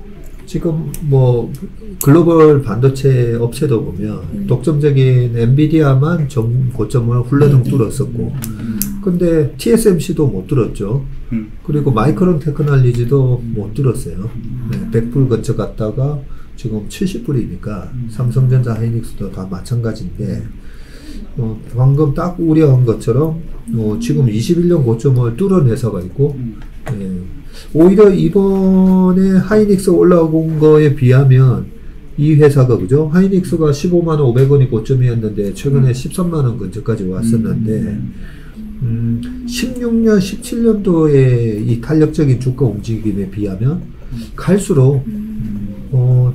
지금 뭐 글로벌 반도체 업체도 보면 음. 독점적인 엔비디아만 정 고점을 훌러덩 네, 뚫었었고, 근데 티에스엠씨도 못 뚫었죠. 음. 그리고 마이크론 테크놀로지도 못 뚫었어요. 네, 백 불 근처 갔다가 지금 칠십 불이니까 삼성전자, 하이닉스도 다 마찬가지인데, 어, 방금 딱 우려한 것처럼 어, 지금 이십일 년 고점을 뚫은 회사가 있고, 예, 오히려 이번에 하이닉스 올라온 거에 비하면 이 회사가, 그죠? 하이닉스가 십오만 오백 원이 고점이었는데 최근에 십삼만 원 근처까지 왔었는데, 음, 십육 년, 십칠 년도에 이 탄력적인 주가 움직임에 비하면 갈수록 어,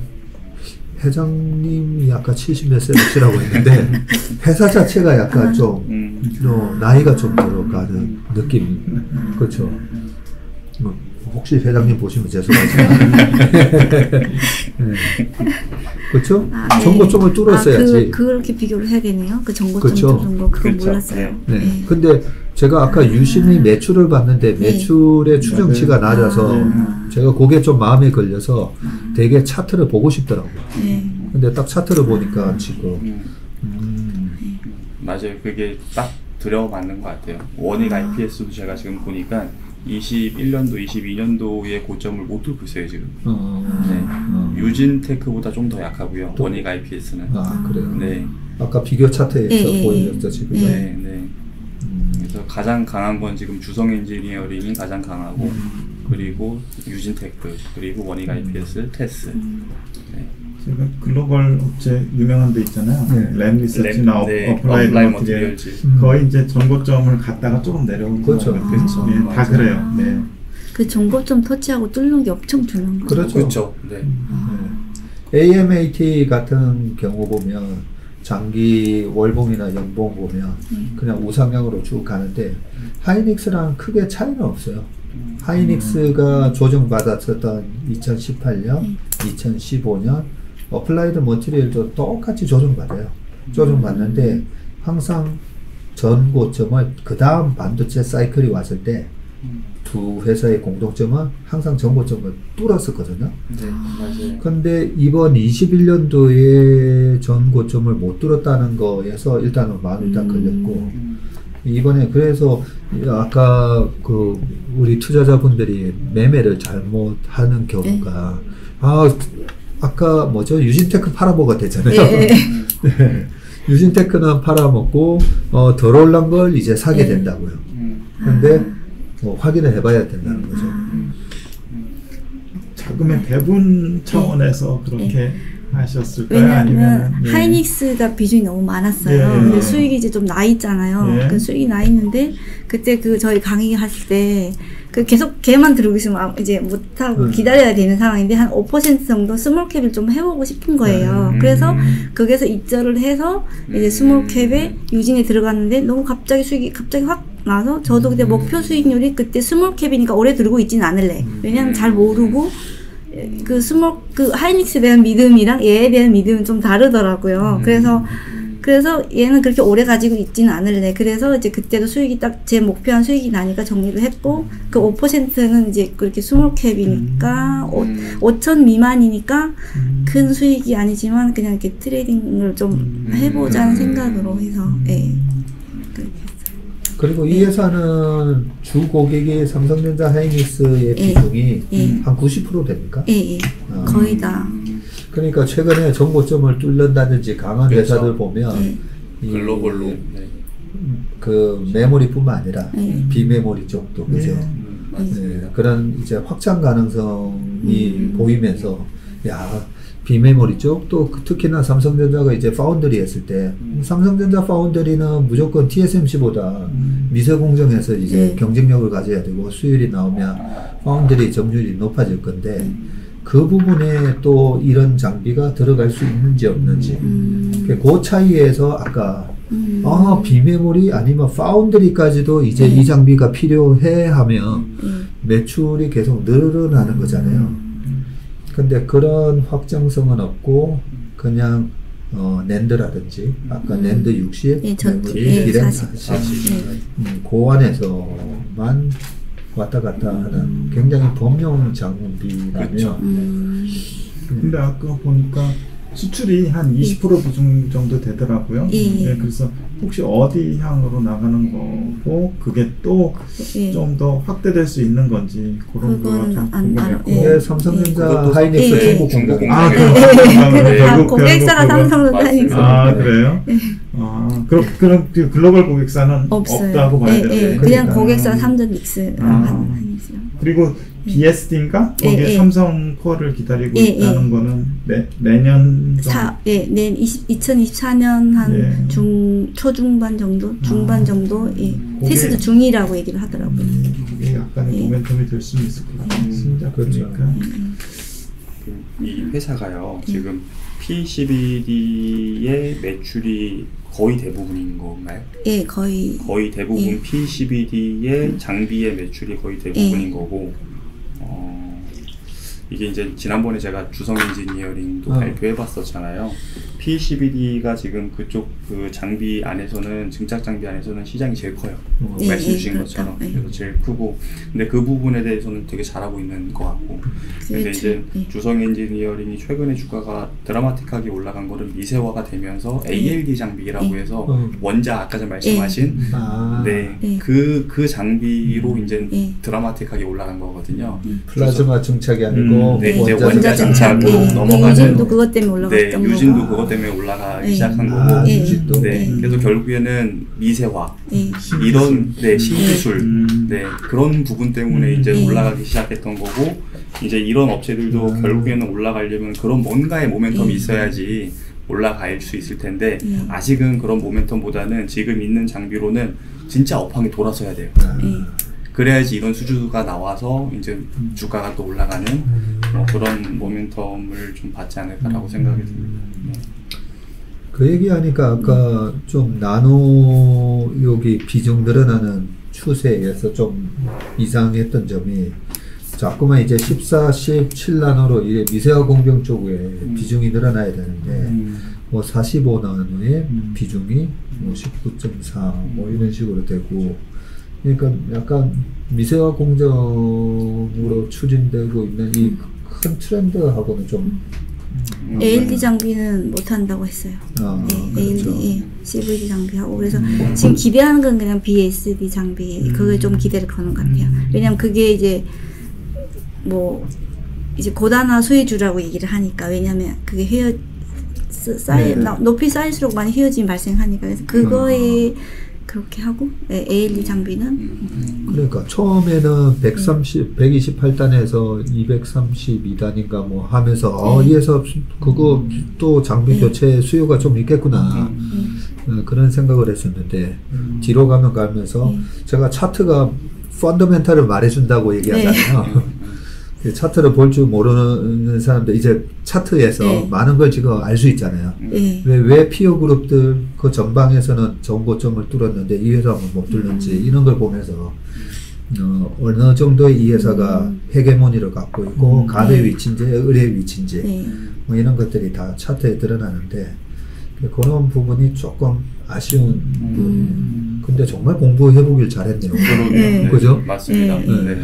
회장님이 아까 칠십 몇 세라고 했는데 회사 자체가 약간 좀 음. 어, 나이가 좀 들어가는 느낌. 그렇죠. 뭐, 혹시 회장님 보시면 죄송하지만 네. 그렇죠? 아, 네. 정고점을 뚫었어야지. 아, 그, 그렇게 비교를 해야 되네요. 그 정보점 그쵸. 뚫은 거 그거 그쵸. 몰랐어요. 네. 네. 근데 제가 아까 유심히 매출을 봤는데 네. 매출의 추정치가 맞아요. 낮아서 아. 제가 그게 좀 마음에 걸려서 되게 차트를 보고 싶더라고요. 네. 근데 딱 차트를 보니까 지금 음. 음, 맞아요. 그게 딱 들어맞는 것 같아요. 원익 아이피에스도 제가 지금 보니까 이십일 년도, 이십이 년도의 고점을 못 뚫고 있어요, 지금. 어, 네. 어. 유진테크보다 좀 더 약하고요. 또? 원익 아이피에스는. 아 그래요. 네. 아까 비교 차트에서 네, 네, 보여줬죠 지금. 네. 네, 네. 음, 그래서 가장 강한 건 지금 주성 엔지니어링이 가장 강하고, 그리고 유진테크, 그리고 원익 아이피에스, 테스. 네. 제가 글로벌 업체 유명한 데 있잖아요. 네. 램 리서치나 업, 네, 어플라이드 어플라이 머티리얼. 머티리얼즈. 음. 거의 이제 전고점을 갔다가 조금 내려오는 그렇죠. 거예요. 그렇죠. 네, 다 맞아요. 그래요. 네. 그 정보점 터치하고 뚫는 게 엄청 중요한 거죠. 그렇죠. 그렇죠. 네. 네. 에이엠에이티 같은 경우 보면 장기 월봉이나 연봉 보면 네. 그냥 우상향으로 쭉 가는데 하이닉스랑 크게 차이는 없어요. 하이닉스가 조정받았었던 이천십팔 년, 이천십오 년 어플라이드 머티리얼도 똑같이 조정받아요. 조정받는데 항상 전 고점을 그 다음 반도체 사이클이 왔을 때 두 회사의 공통점은 항상 전 고점을 뚫었었거든요. 네, 맞아요. 근데 이번 이십일 년도에 전 고점을 못 뚫었다는 거에서 일단은 마음이 딱 걸렸고, 음. 이번에 그래서 아까 그 우리 투자자분들이 매매를 잘못하는 경우가 아 아까 뭐죠 유진테크 팔아먹어야 되잖아요. 네. 네. 유진테크는 팔아먹고 어, 덜 올란 걸 이제 사게 네. 된다고요. 음. 근데 뭐 확인을 해봐야 된다는 거죠. 자금의 배분 차원에서 그렇게 하셨을까요? 왜냐하면 아니면 예. 하이닉스가 비중이 너무 많았어요. 네. 근데 수익이 이제 좀 나 있잖아요. 네. 그 수익이 나 있는데 그때 그 저희 강의 했을 때 그 계속 걔만 들고 있으면 아- 이제 못하고 음. 기다려야 되는 상황인데 한 오 퍼센트 정도 스몰캡을 좀 해보고 싶은 거예요. 음. 그래서 거기서 입절을 해서 이제 음. 스몰캡에 유진에 들어갔는데 너무 갑자기 수익이 갑자기 확 나서 저도 그때 목표 수익률이 그때 스몰캡이니까 오래 들고 있지는 않을래. 왜냐면 잘 모르고 그 스몰 그 하이닉스에 대한 믿음이랑 얘에 대한 믿음은 좀 다르더라고요. 그래서 그래서 얘는 그렇게 오래 가지고 있지는 않을래. 그래서 이제 그때도 수익이 딱 제 목표한 수익이 나니까 정리를 했고 그 오 퍼센트는 이제 그렇게 스몰캡이니까 음. 오천 미만이니까 큰 수익이 아니지만 그냥 이렇게 트레이딩을 좀 해보자는 생각으로 해서 예. 그렇게 했어요. 그리고 이 회사는 주 고객이 삼성전자 하이닉스의 예. 비중이 예. 한 구십 퍼센트 됩니까? 예, 예. 아. 거의 다. 그러니까 최근에 정고점을 뚫는다든지 강한 그렇죠. 회사들 보면 네. 이 글로벌로. 네. 그 메모리뿐만 아니라 네. 비메모리 쪽도 그죠. 음, 맞습니다. 네, 그런 이제 확장 가능성이 음. 보이면서 야 비메모리 쪽 또 특히나 삼성전자가 이제 파운드리 했을 때 음. 삼성전자 파운드리는 무조건 티에스엠씨보다 미세 공정에서 이제 네. 경쟁력을 가져야 되고 수율이 나오면 파운드리 점유율이 높아질 건데 그 부분에 또 이런 장비가 들어갈 수 있는지 없는지 음. 그 차이에서 아까 음. 아 비메모리 아니면 파운드리까지도 이제 네. 이 장비가 필요해 하면 예. 매출이 계속 늘어나는 거잖아요. 근데 그런 확정성은 없고 그냥 어, 낸드라든지 아까 음. 낸드 육십, 예, 전- 메모리 예, 디램 사십. 사십 예. 음, 고안에서만 왔다 갔다 하는 굉장히 범용 장비라면 그렇죠. 음. 근데 아까 보니까 수출이 한 이십 퍼센트 비중 정도 되더라고요. 예. 예, 그래서 혹시 어디 향으로 나가는 거고 그게 또 좀 더 예. 확대될 수 있는 건지 그런 거가 그건 좀 안 알아. 궁금했고. 예. 그게 삼성전자, 그것도 하이닉스, 예. 중국 중국 공장. 아, 공장이에요. 그렇구나. 예. 아, 결국- 고객사가 결국 그건- 삼성전자 하이닉스. 아, 그래요? 아, 그럼 그럼 그 글로벌 고객사는 없어요. 없다고 봐야 예, 되는데. 예. 그냥 그러니까. 고객사 삼전 닉스 아. 하이닉스요. 그리고 비에스디인가? 예, 거기에 예. 삼성 코어를 기다리고 예, 있다는 예. 거는 내, 내년 정도. 사, 예, 내 이천이십사 년 한 예. 중, 초중반 정도, 중반 아. 정도, 예. 그게- 테스트 중이라고 얘기를 하더라고요. 음, 그게 약간의 예. 모멘텀이 될 수는 있을 것 같아요. 음, 진짜 그렇죠. 그러니까. 그 이 회사가요 지금 피씨비디의 매출이 거의 대부분인 건가요? 예, 거의, 거의 대부분 예. 피씨비디의 장비의 매출이 거의 대부분인 예. 거고 어, 이게 이제 지난번에 제가 주성 엔지니어링도 어. 발표해봤었잖아요. 피씨비디가 지금 그쪽 그 장비 안에서는 증착 장비 안에서는 시장이 제일 커요. 어. 예, 말씀 예, 주신 그렇다. 것처럼 예. 그래서 제일 크고 근데 그 부분에 대해서는 되게 잘하고 있는 것 같고 근데 그렇죠. 이제 예. 주성 엔지니어링이 최근에 주가가 드라마틱하게 올라간 거는 미세화가 되면서 에이엘디 장비라고 예. 해서 어. 원자 아까 전 말씀하신 아, 네, 예. 그, 그 장비로 이제 예. 드라마틱하게 올라간 거거든요. 플라즈마 증착이 아니고 음, 네, 이제 원자 원자 증착. 증착으로 예. 넘어가는 유진도 그것 때문에 올라갔던 네, 거고. 유진도 그것 때문에 올라가기 예. 시작한 아, 거고 예. 유진도. 네, 예. 그래서 결국에는 미세화 예. 이런 네, 신기술 음. 네, 그런 부분 때문에 음. 이제 예. 올라가기 시작했던 거고 이제 이런 업체들도 음. 결국에는 올라가려면 그런 뭔가의 모멘텀이 예. 있어야지 올라갈 수 있을 텐데 예. 아직은 그런 모멘텀보다는 지금 있는 장비로는 진짜 업황이 돌아서야 돼요. 예. 그래야지 이런 수주가 나와서 이제 주가가 또 올라가는 뭐 그런 모멘텀을 좀 받지 않을까라고 생각이 듭니다. 네. 그 얘기하니까 아까 좀 나노 여기 비중 늘어나는 추세에서 좀 이상했던 점이 자꾸만 이제 십사, 십칠 나노로 이제 미세화 공정 쪽에 음. 비중이 늘어나야 되는데 음. 뭐 사십오 나노의 음. 비중이 뭐 십구 점 사 뭐 이런 식으로 되고 그러니까 약간 미세화 공정으로 추진되고 있는 이 큰 트렌드하고는 좀 음. 에이엘디 장비는 못 한다고 했어요. 아, 예, 그렇죠. 에이엘디, 예, 씨브이디 장비하고 그래서 지금 기대하는 건 그냥 비에스디 장비 그걸 좀 기대를 거는 것 같아요. 왜냐면 그게 이제 뭐 이제 고단화 수혜주라고 얘기를 하니까 왜냐면 그게 헤어 쌓이 네. 나- 높이 쌓일수록 많이 헤어짐 발생하니까 그래서 그거에 그렇게 하고 예, 에이엘디 장비는 그러니까 처음에는 백삼십, 백이십팔 단에서 이백삼십이 단인가 뭐 하면서 어, 네. 이에서 그거 또 장비 네. 교체 수요가 좀 있겠구나 음. 어, 그런 생각을 했었는데 뒤로 가면 가면서 네. 제가 차트가 펀더멘탈을 말해준다고 얘기하잖아요. 그 차트를 볼 줄 모르는 사람들 이제 차트에서 네. 많은 걸 지금 알 수 있잖아요. 예. 왜, 왜 피어 그룹들 그 전방에서는 정고점을 뚫었는데 이 회사는 못 뚫는지 음. 이런 걸 보면서 어, 어느 정도의 이 회사가 음. 헤게모니를 갖고 있고 음. 갑의 네. 위치인지 을의 위치인지 예. 뭐 이런 것들이 다 차트에 드러나는데 그런 부분이 조금 아쉬운 음. 부분. 근데 정말 공부해보길 잘했네요. 그러게요. 네. 네. 그죠? 맞습니다. 네. 네.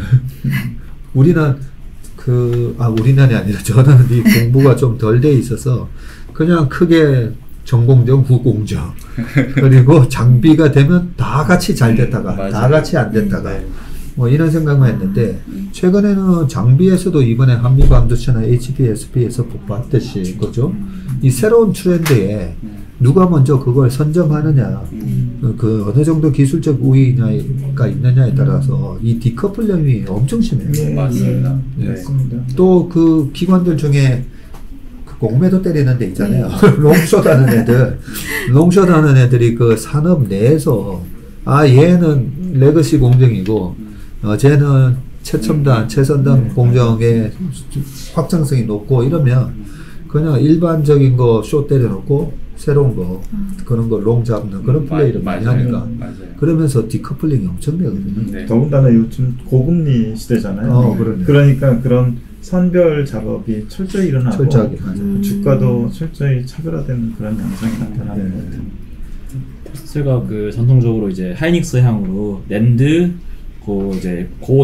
우리는 그, 아, 우리는이 아니라 저는 이 공부가 좀 덜 돼 있어서 그냥 크게 전공정, 후공정. 그리고 장비가 되면 다 같이 잘 됐다가, 맞아요. 다 같이 안 됐다가. 네. 뭐 이런 생각만 했는데, 최근에는 장비에서도 이번에 한미반도체나 에이치피, 에스피에서 봤듯이, 그죠? 이 새로운 트렌드에 누가 먼저 그걸 선점하느냐, 그 어느 정도 기술적 우위가 있느냐에 따라서 이 디커플링이 엄청 심해요. 네, 맞습니다. 네, 네. 맞습니다. 또 그 기관들 중에 그 공매도 때리는 데 있잖아요. 롱숏 하는 애들. 롱숏 하는 애들이 그 산업 내에서 아, 얘는 레거시 공정이고, 어, 쟤는 최첨단, 최선단 공정의 확장성이 높고 이러면 그냥 일반적인 거 숏 때려놓고 새로운 거, 그런 거 롱 잡는 그런 플레이를 많이 맞아요. 하니까. 맞아요. 그러면서 디커플링이 엄청 되거든요. 네. 더군다나 요즘 고금리 시대잖아요. 어, 그러네. 그러니까 그런 선별 작업이 철저히 일어나고 철저하게, 맞아요. 음. 주가도 철저히 차별화되는 그런 양상이 나타나는 네. 것 같아요. 테슬라가 그 전통적으로 이제 하이닉스 향으로 랜드, 그 이제 고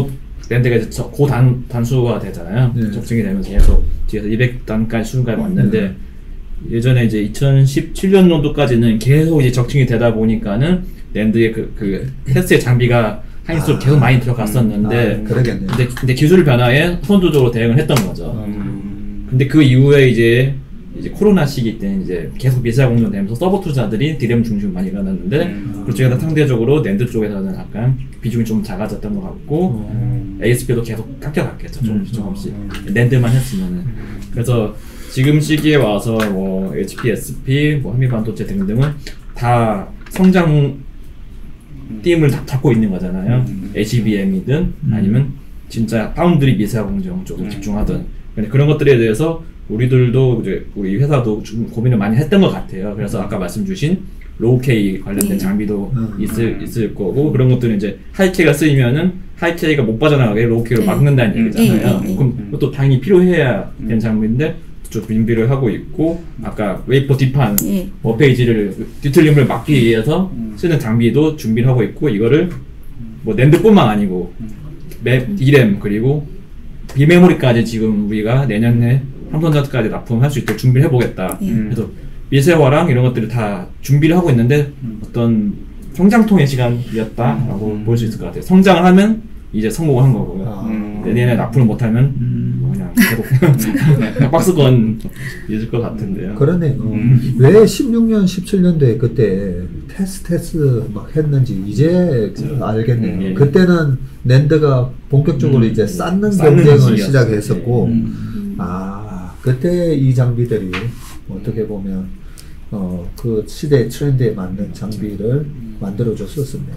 랜드가 이제 저- 고단 단수가 되잖아요. 네. 적증이 되면서 계속 뒤에서 이백 단까지 수준까지 왔는데 예전에 이제 이천십칠 년 정도까지는 계속 이제 적증이 되다 보니까는 랜드의 그, 그 테스트의 장비가 한수록 아. 계속 많이 들어갔었는데 아, 그러겠네요. 근데, 근데 기술 변화에 선두적으로 대응을 했던 거죠. 음. 근데 그 이후에 이제 이제 코로나 시기 때 이제 계속 미세화 공존되면서 서버 투자들이 디램 중심 많이 일어났는데 음. 그쪽에서 상대적으로 낸드 쪽에서는 약간 비중이 좀 작아졌던 것 같고 음. 에이에스피도 계속 깎여갔겠죠. 조금씩 음. 조금씩 음. 낸드만 했으면은 그래서 지금 시기에 와서 뭐 에이치피, 에스피, 뭐 한미반도체 등등은 다 성장 팀을 다 잡고 있는 거잖아요. 음. 에이치비엠이든 음. 아니면 진짜 파운드리 미세화 공정 쪽을 음. 집중하든 근데 그런 것들에 대해서 우리들도 이제 우리 회사도 좀 고민을 많이 했던 것 같아요. 그래서 아까 말씀 주신 로우 K 관련된 네. 장비도 음. 있을 있을 거고 그런 것들은 이제 하이 K가 쓰이면은 하이 K가 못 빠져나가게 로우 K로 네. 막는다는 음. 얘기잖아요. 네, 네, 그럼 네. 그것도 당연히 필요해야 되는 음. 장비인데 좀 준비를 하고 있고 아까 웨이퍼 뒷판 예. 워페이지를 뒤틀림을 막기 위해서 음. 쓰는 장비도 준비를 하고 있고 이거를 뭐 낸드뿐만 아니고 맵, 디램 그리고 비메모리까지 지금 우리가 내년에 삼성전자까지 납품할 수 있도록 준비를 해보겠다. 예. 음. 그래서 미세화랑 이런 것들을 다 준비를 하고 있는데 음. 어떤 성장통의 시간이었다라고 음. 볼 수 있을 것 같아요. 성장을 하면 이제 성공을 한 거고요. 아. 음. 내년에 납품을 못하면 음. 뭐 그냥 계속 박스권 있을 것 같은데요. 그러네요. 음. 왜 십육 년, 십칠 년도에 그때 테스트 테스트 막 했는지 이제 알겠네요. 음, 예. 그때는 낸드가 본격적으로 음, 이제 예. 쌓는 쌓는 경쟁을 시기였어요. 시작했었고, 음. 아 그때 이 장비들이 어떻게 보면 어, 그 시대 트렌드에 맞는 장비를 만들어줬었네요.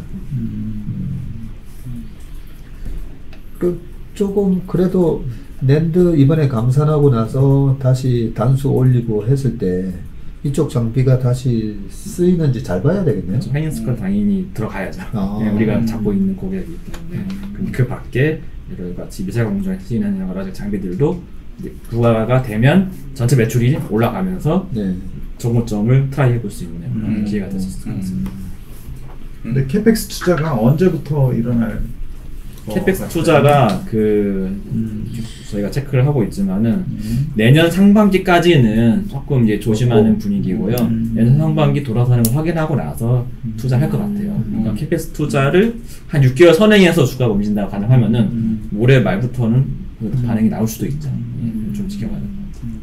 그 조금 그래도 낸드 이번에 감산하고 나서 다시 단수 올리고 했을 때 이쪽 장비가 다시 쓰이는지 잘 봐야 되겠네요. 하이닉스건 당연히 들어가야죠. 아. 예, 우리가 잡고 있는 고객이기 때문에 근데 그 밖에 여러 가지 미세화 공정에 쓰이는 여러 가지 장비들도 이제 부가가 되면 전체 매출이 올라가면서 네. 정고점을 트라이 해볼 수 있는 그런 음. 기회가 될 수 있을 것 같습니다. 근데 캐펙스 투자가 언제부터 일어날 것 캐펙스 같아요? 투자가 그 음. 저희가 체크를 하고 있지만은 음. 내년 상반기까지는 조금 이제 조심하는 분위기고요. 음. 내년 상반기 돌아서는 걸 확인하고 나서 투자할 것 같아요. 음. 그러니까 캐펙스 투자를 한 육 개월 선행해서 주가가 움직인다고 가능하면은 음. 올해 말부터는 그 반응이 나올 수도 있죠. 예, 좀 지켜봐야 될 것 같아요.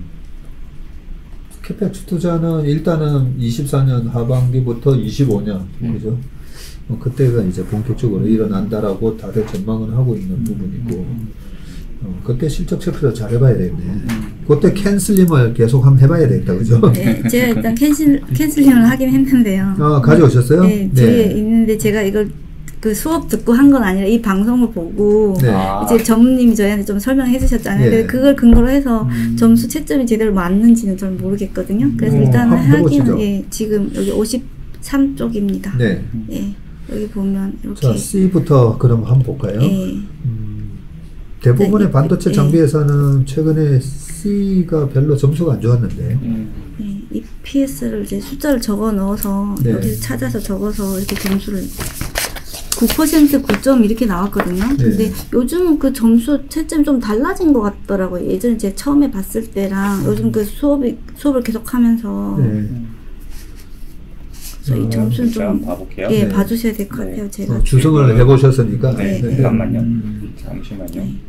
캐펙스 투자는 일단은 이십사 년 하반기부터 이십오 년, 네. 그죠? 어, 그때가 이제 본격적으로 일어난다라고 다들 전망을 하고 있는 부분이고, 어, 그때 실적 체크를 잘 해봐야 되겠네. 그때 캔슬링을 계속 한번 해봐야 되겠다, 그죠? 네, 제가 일단 캔슬, 캔슬링을 하긴 했는데요. 아, 가져오셨어요? 네, 뒤에 있는데 제가 이걸 그 수업 듣고 한 건 아니라 이 방송을 보고 네. 아. 이제 전무님이 저희한테 좀 설명해 주셨잖아요. 예. 근데 그걸 근거로 해서 점수 채점이 제대로 맞는지는 저는 모르겠거든요. 그래서 어, 일단은 한번 해보시죠. 하기는 예, 지금 여기 오십삼 쪽입니다. 네. 예, 여기 보면 이렇게 자, C부터 그럼 한번 볼까요? 예, 음, 대부분의 네, 반도체 예. 장비에서는 최근에 C가 별로 점수가 안 좋았는데, 음. 예, 이 피에스를 이제 숫자를 적어 넣어서 네. 여기서 찾아서 적어서 이렇게 점수를 구 퍼센트 구 점 이렇게 나왔거든요. 네. 근데 요즘은 그 점수 채점이 좀 달라진 것 같더라고요. 예전에 제가 처음에 봤을 때랑 요즘 그 수업이 수업을 계속 하면서 네. 그래서 이 점수는 제가 좀 한번 봐볼게요. 예, 네. 봐주셔야 될 것 네. 같아요. 제가 어, 주성을 해보셨으니까. 네, 네. 잠깐만요. 음. 잠시만요. 네.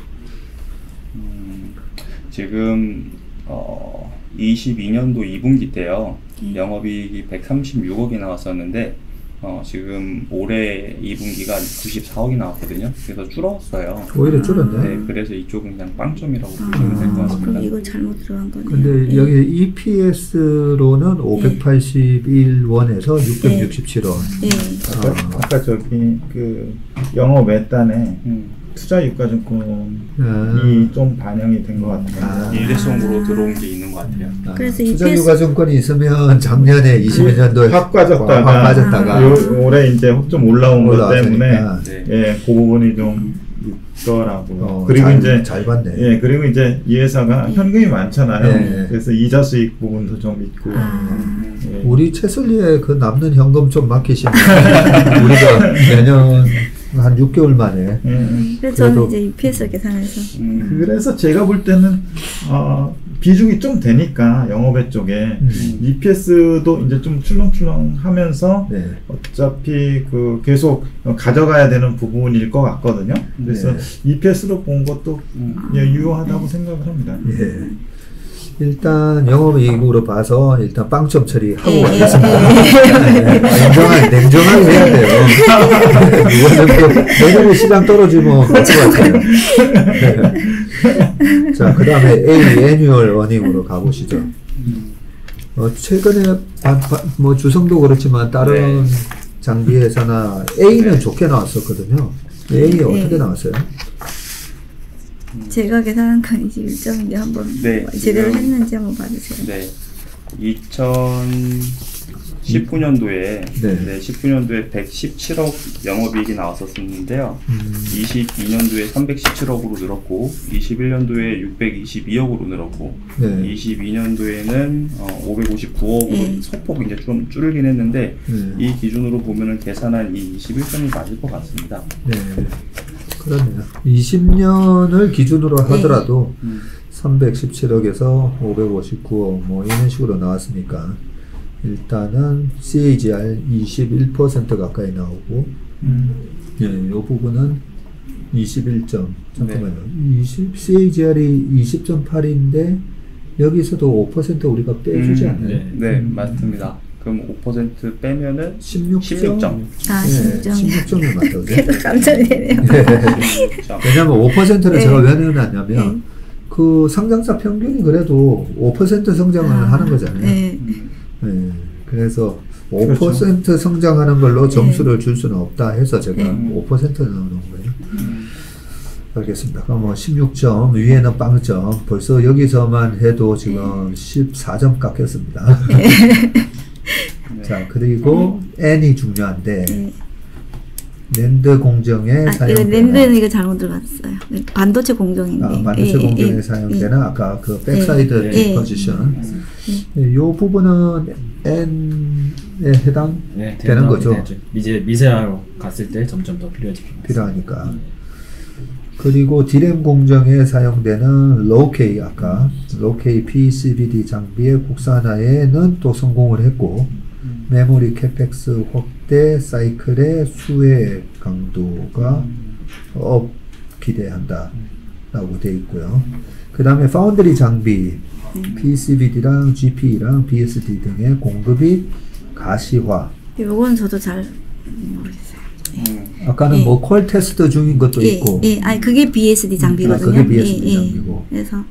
음, 지금 어, 이십이 년도 이 분기 때요. 네. 영업이익이 백삼십육억이 나왔었는데 어, 지금 올해 이 분기가 구십사억이 나왔거든요. 그래서 줄었어요. 오히려 줄었네. 네, 그래서 이쪽은 그냥 빵점이라고 보시면 될 것 아, 같습니다. 그럼 이건 잘못 들어간 거네요. 근데 예. 여기 이피에스로는 오백팔십일 원에서 육백육십칠 원. 예. 아까, 아. 아까 저기 그 영어 외단에 음, 투자 유가증권이 아. 좀 반영이 된 것 같아요. 아. 일회성으로 들어온 게 있는 것 같아요. 아, 그래서 투자유가증권이 있으면 작년에 이십일 년도에 확 빠졌다가 확 빠졌다가 요, 올해 이제 좀 올라온 것 때문에 올라왔으니까. 네. 예, 그 부분이 좀 있더라고요. 어, 그리고 잘, 이제 잘 봤네. 예, 그리고 이제 이 회사가 현금이 많잖아요. 네. 그래서 이자 수익 부분도 좀 있고. 아, 예. 우리 최슬리의 그 남는 현금 좀 맡기시면 우리가 내년 한 육 개월 만에. 예. 그래서 저는 그래도- 이제 이피에스 계산해서 음. 그래서 제가 볼 때는 어, 비중이 좀 되니까 영업외 쪽에 음. 이피에스도 이제 좀 출렁출렁하면서 네. 어차피 그 계속 가져가야 되는 부분일 것 같거든요. 그래서 네. 이피에스로 본 것도 음. 예, 유효하다고 생각을 합니다. 예. 일단 영업이익으로 봐서 일단 빵점 처리하고 예, 가겠습니다. 네. 냉정하게, 냉정하게 해야 돼요. 이거는 또 내년에 시장 떨어지면 어떨 것 같아요. 자, 그 다음에 A, 애뉴얼 어닝으로 가보시죠. 어, 최근에 바, 바, 뭐 주성도 그렇지만 다른 네. 장비 회사나 A는 네. 좋게 나왔었거든요. A 네. 어떻게 나왔어요? 제가 계산한 건 이십일 점인데 한번 네, 제대로 지금- 했는지 한번 봐주세요. 네. 이천십구 년도에 네. 네. 십구 년도에 백십칠억 영업이익이 나왔었는데요. 음, 이십이 년도에 삼백십칠억으로 늘었고, 이십일 년도에 육백이십이억으로 늘었고, 네. 이십이 년도에는 어, 오백오십구억으로 네. 소폭 이제 좀 줄긴 했는데, 네. 이 기준으로 보면은 계산한 이 이십일 점이 맞을 것 같습니다. 네. 그렇네요. 이십 년을 기준으로 하더라도 음. 삼백십칠억에서 오백오십구억 뭐 이런 식으로 나왔으니까 일단은 씨에이지알 이십일 퍼센트 가까이 나오고 음. 예, 이 부분은 이십일 점 잠깐만요. 네. 이십, 씨에이지알이 이십 점 팔인데 여기서도 오 퍼센트 우리가 빼주지 음, 않나요? 네. 네, 음. 맞습니다. 그럼 오 퍼센트 빼면은 십육 점. 십육 점. 아, 네, 십육 점이요. 십육 점이 맞아요. 계속 깜짝 놀래네요. 점. 왜냐면 오 퍼센트를 네. 제가 왜 넣어놨냐면 네. 그 상장사 평균이 그래도 오 퍼센트 성장을 아, 하는 거잖아요. 네. 음. 네. 그래서 그렇죠. 오 퍼센트 성장하는 걸로 점수를 줄 수는 없다 해서 제가 네. 오 퍼센트 넣어놓은 거예요. 음. 알겠습니다. 그럼 뭐 십육 점, 위에는 빵점. 벌써 여기서만 해도 지금 십사 점 깎였습니다. 자, 그리고 N이 중요한데, 네. 랜드 공정에 아, 이거 사용되는 랜드는 이거 잘못 들어갔어요. 반도체 공정인데. 아, 반도체 예, 예, 공정에 예, 사용되는 예. 아까 그 백사이드 예. 디포지션. 이 부분은 N에 해당 네, 되는 거죠. 되죠. 이제 미세화로 갔을 때 점점 더 필요해지긴 합니다. 필요하니까. 그리고 디램 공정에 사용되는 로우-K 아까 로우-K 피씨비디 장비의 국산화에는 또 성공을 했고 메모리 캐펙스 확대 사이클의 수혜 강도가 업 기대한다 라고 되어 있고요. 그 다음에 파운드리 장비 피씨비디랑 지피이랑 비에스디 등의 공급이 가시화. 요건 저도 잘 모르겠어요. 음. 아까는 예. 뭐 퀄 테스트 중인 것도 예, 있고 예, 아니 그게 비에스디 장비거든요. 아, 그게 비에스디 예, 예. 장비고. 그래서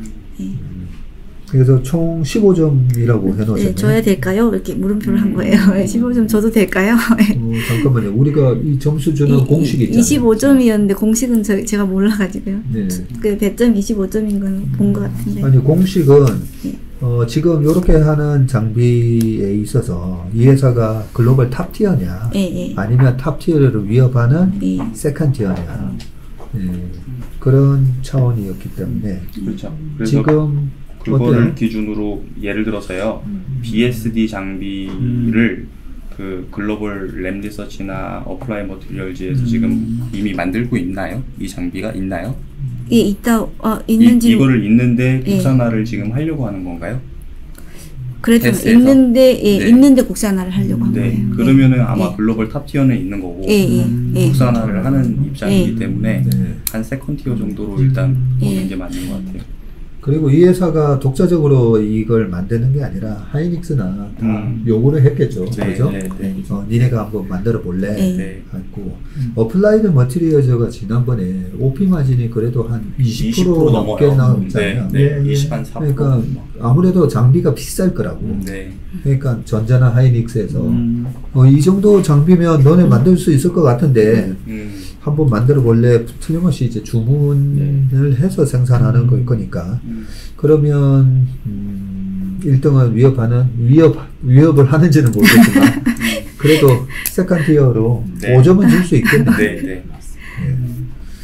그래서 총 십오 점이라고 해놓으셨네요. 예, 줘야 될까요? 이렇게 물음표를 한 거예요. 십오 점 줘도 될까요? 어, 잠깐만요. 우리가 이 점수 주는 이- 공식이 있잖아요. 이십오 점이었는데 공식은 저, 제가 몰라가지고요. 네. 그 배점 이십오 점인 건 본 것 같은데. 아니 공식은 예. 어, 지금 이렇게 하는 장비에 있어서 이 회사가 글로벌 탑 티어냐 예, 예. 아니면 탑 티어를 위협하는 예. 세컨 티어냐 예, 그런 차원이었기 때문에 그렇죠. 그래서 지금 그거를 어때요? 기준으로 예를 들어서요, 비에스디 장비를 그 글로벌 램 리서치나 어플라이 머티리얼즈에서 지금 이미 만들고 있나요? 이 장비가 있나요? 예, 있다, 어, 이, 있는지. 이거를 있는데 예. 국산화를 지금 하려고 하는 건가요? 그래도 테스트에서? 있는데, 예, 네. 있는데 국산화를 하려고 한 네, 거예요. 그러면은 아마 예. 글로벌 탑 티어는 있는 거고 예, 예, 예. 국산화를 하는 입장이기 예. 때문에 네. 한 세컨 티어 정도로 일단 보는 예. 게 맞는 것 같아요. 그리고 이 회사가 독자적으로 이걸 만드는 게 아니라 하이닉스나 다 음. 요구를 했겠죠. 네, 그죠? 네, 네. 어, 니네가 한번 만들어 볼래? 네. 네. 했고 어플라이드 머티리얼즈가 지난번에 오피 마진이 그래도 한 이십 퍼센트 이십 퍼센트 넘게 넘어요. 나왔잖아요. 네, 네, 예, 예. 이십 한 사 퍼센트. 그러니까 아무래도 장비가 비쌀 거라고. 네. 그러니까 전자나 하이닉스에서 음. 어, 이 정도 장비면 너네 만들 수 있을 것 같은데 음. 한번 만들어 볼래? 틀림없이 이제 주문을 해서 생산하는 걸 거니까. 음. 그러면 음, 일 등을 위협하는 위협 위협을 하는지는 모르겠지만 그래도 세컨 티어로 네. 오 점은 줄 수 있겠네. 네, 네.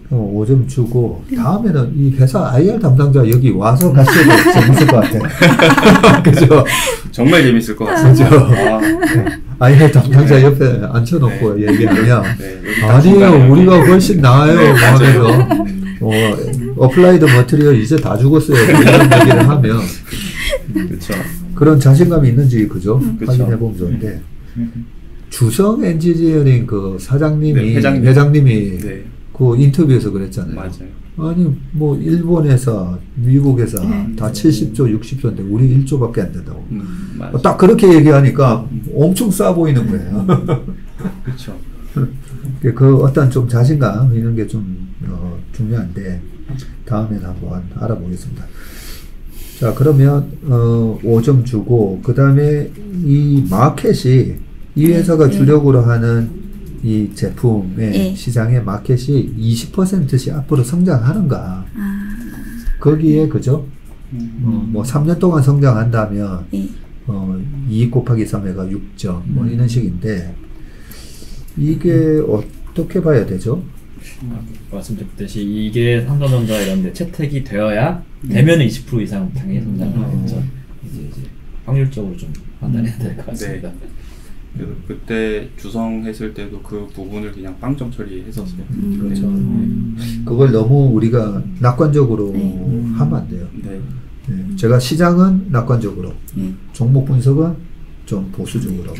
어, 오 점 주고 다음에는 이 회사 아이알 담당자 여기 와서 같이 해도 재밌을 것 같아. 그죠? 정말 재밌을 것 같습니다. 그죠? 아, 아이알 담당자 옆에 앉혀놓고 네. 얘기하면 네, 여기 딱 중간에 아니에요, 여기. 우리가 훨씬 나아요. 네, 뭐 하면서 어, 어플라이드 머티리얼 이제 다 죽었어요. 이런 얘기를 하면 그렇죠. 그런 자신감이 있는지 그죠? 그쵸. 확인해보면 좋은데 주성 엔지니어링 그 사장님이 네, 회장님. 회장님이 네, 그 인터뷰에서 그랬잖아요. 맞아요. 아니 뭐 일본 회사, 미국 회사 네. 다 칠십 조, 육십 조인데 우리 일 조밖에 안 된다고. 음, 맞아요. 딱 그렇게 얘기하니까 엄청 싸 보이는 거예요. 그렇죠. 그 어떤 좀 자신감 이런 게 좀 어, 중요한데 다음에는 한번 알아보겠습니다. 자 그러면 어, 오 점 주고 그 다음에 이 마켓이 이 회사가 네. 주력으로 하는 이 제품의 네. 시장의 마켓이 이십 퍼센트씩 앞으로 성장하는가 아, 거기에 그죠? 음, 어, 뭐 삼 년 동안 성장한다면 네. 어, 이 곱하기 삼회가 육 점 뭐 이런 식인데 이게 어떻게 봐야 되죠? 말씀드렸듯이 이게 삼성전자 이런데 채택이 되어야 되면 이십 퍼센트 이상 당연히 성장을 음. 하겠죠. 이제 이제 확률적으로 좀 판단해야 될 것 같습니다. 네. 그래서 그때 주성했을 때도 그 부분을 그냥 빵점 처리했었어요. 음. 그렇죠. 음. 그걸 너무 우리가 낙관적으로 네. 하면 안 돼요. 네. 네, 제가 시장은 낙관적으로, 네. 종목 분석은 좀 보수적으로.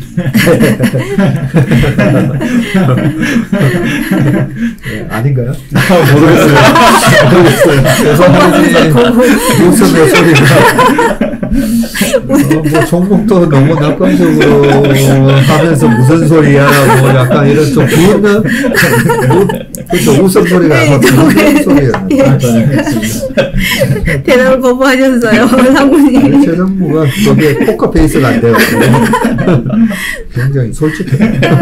네, 아닌가요? 모르겠어요. 모르겠어요. 죄송합니다. 웃음의 소리가. 어, 뭐 종목도 너무 낙관적으로 하면서 무슨 소리야, 뭐 약간 이런 좀 부은 그렇죠. 웃음 소리가 아니라 부은 소리였는데. 대답을 거부하셨어요, 사모님. 최정무가 거기에 포커페이스가 안 돼요. 굉장히 솔직해요. 네,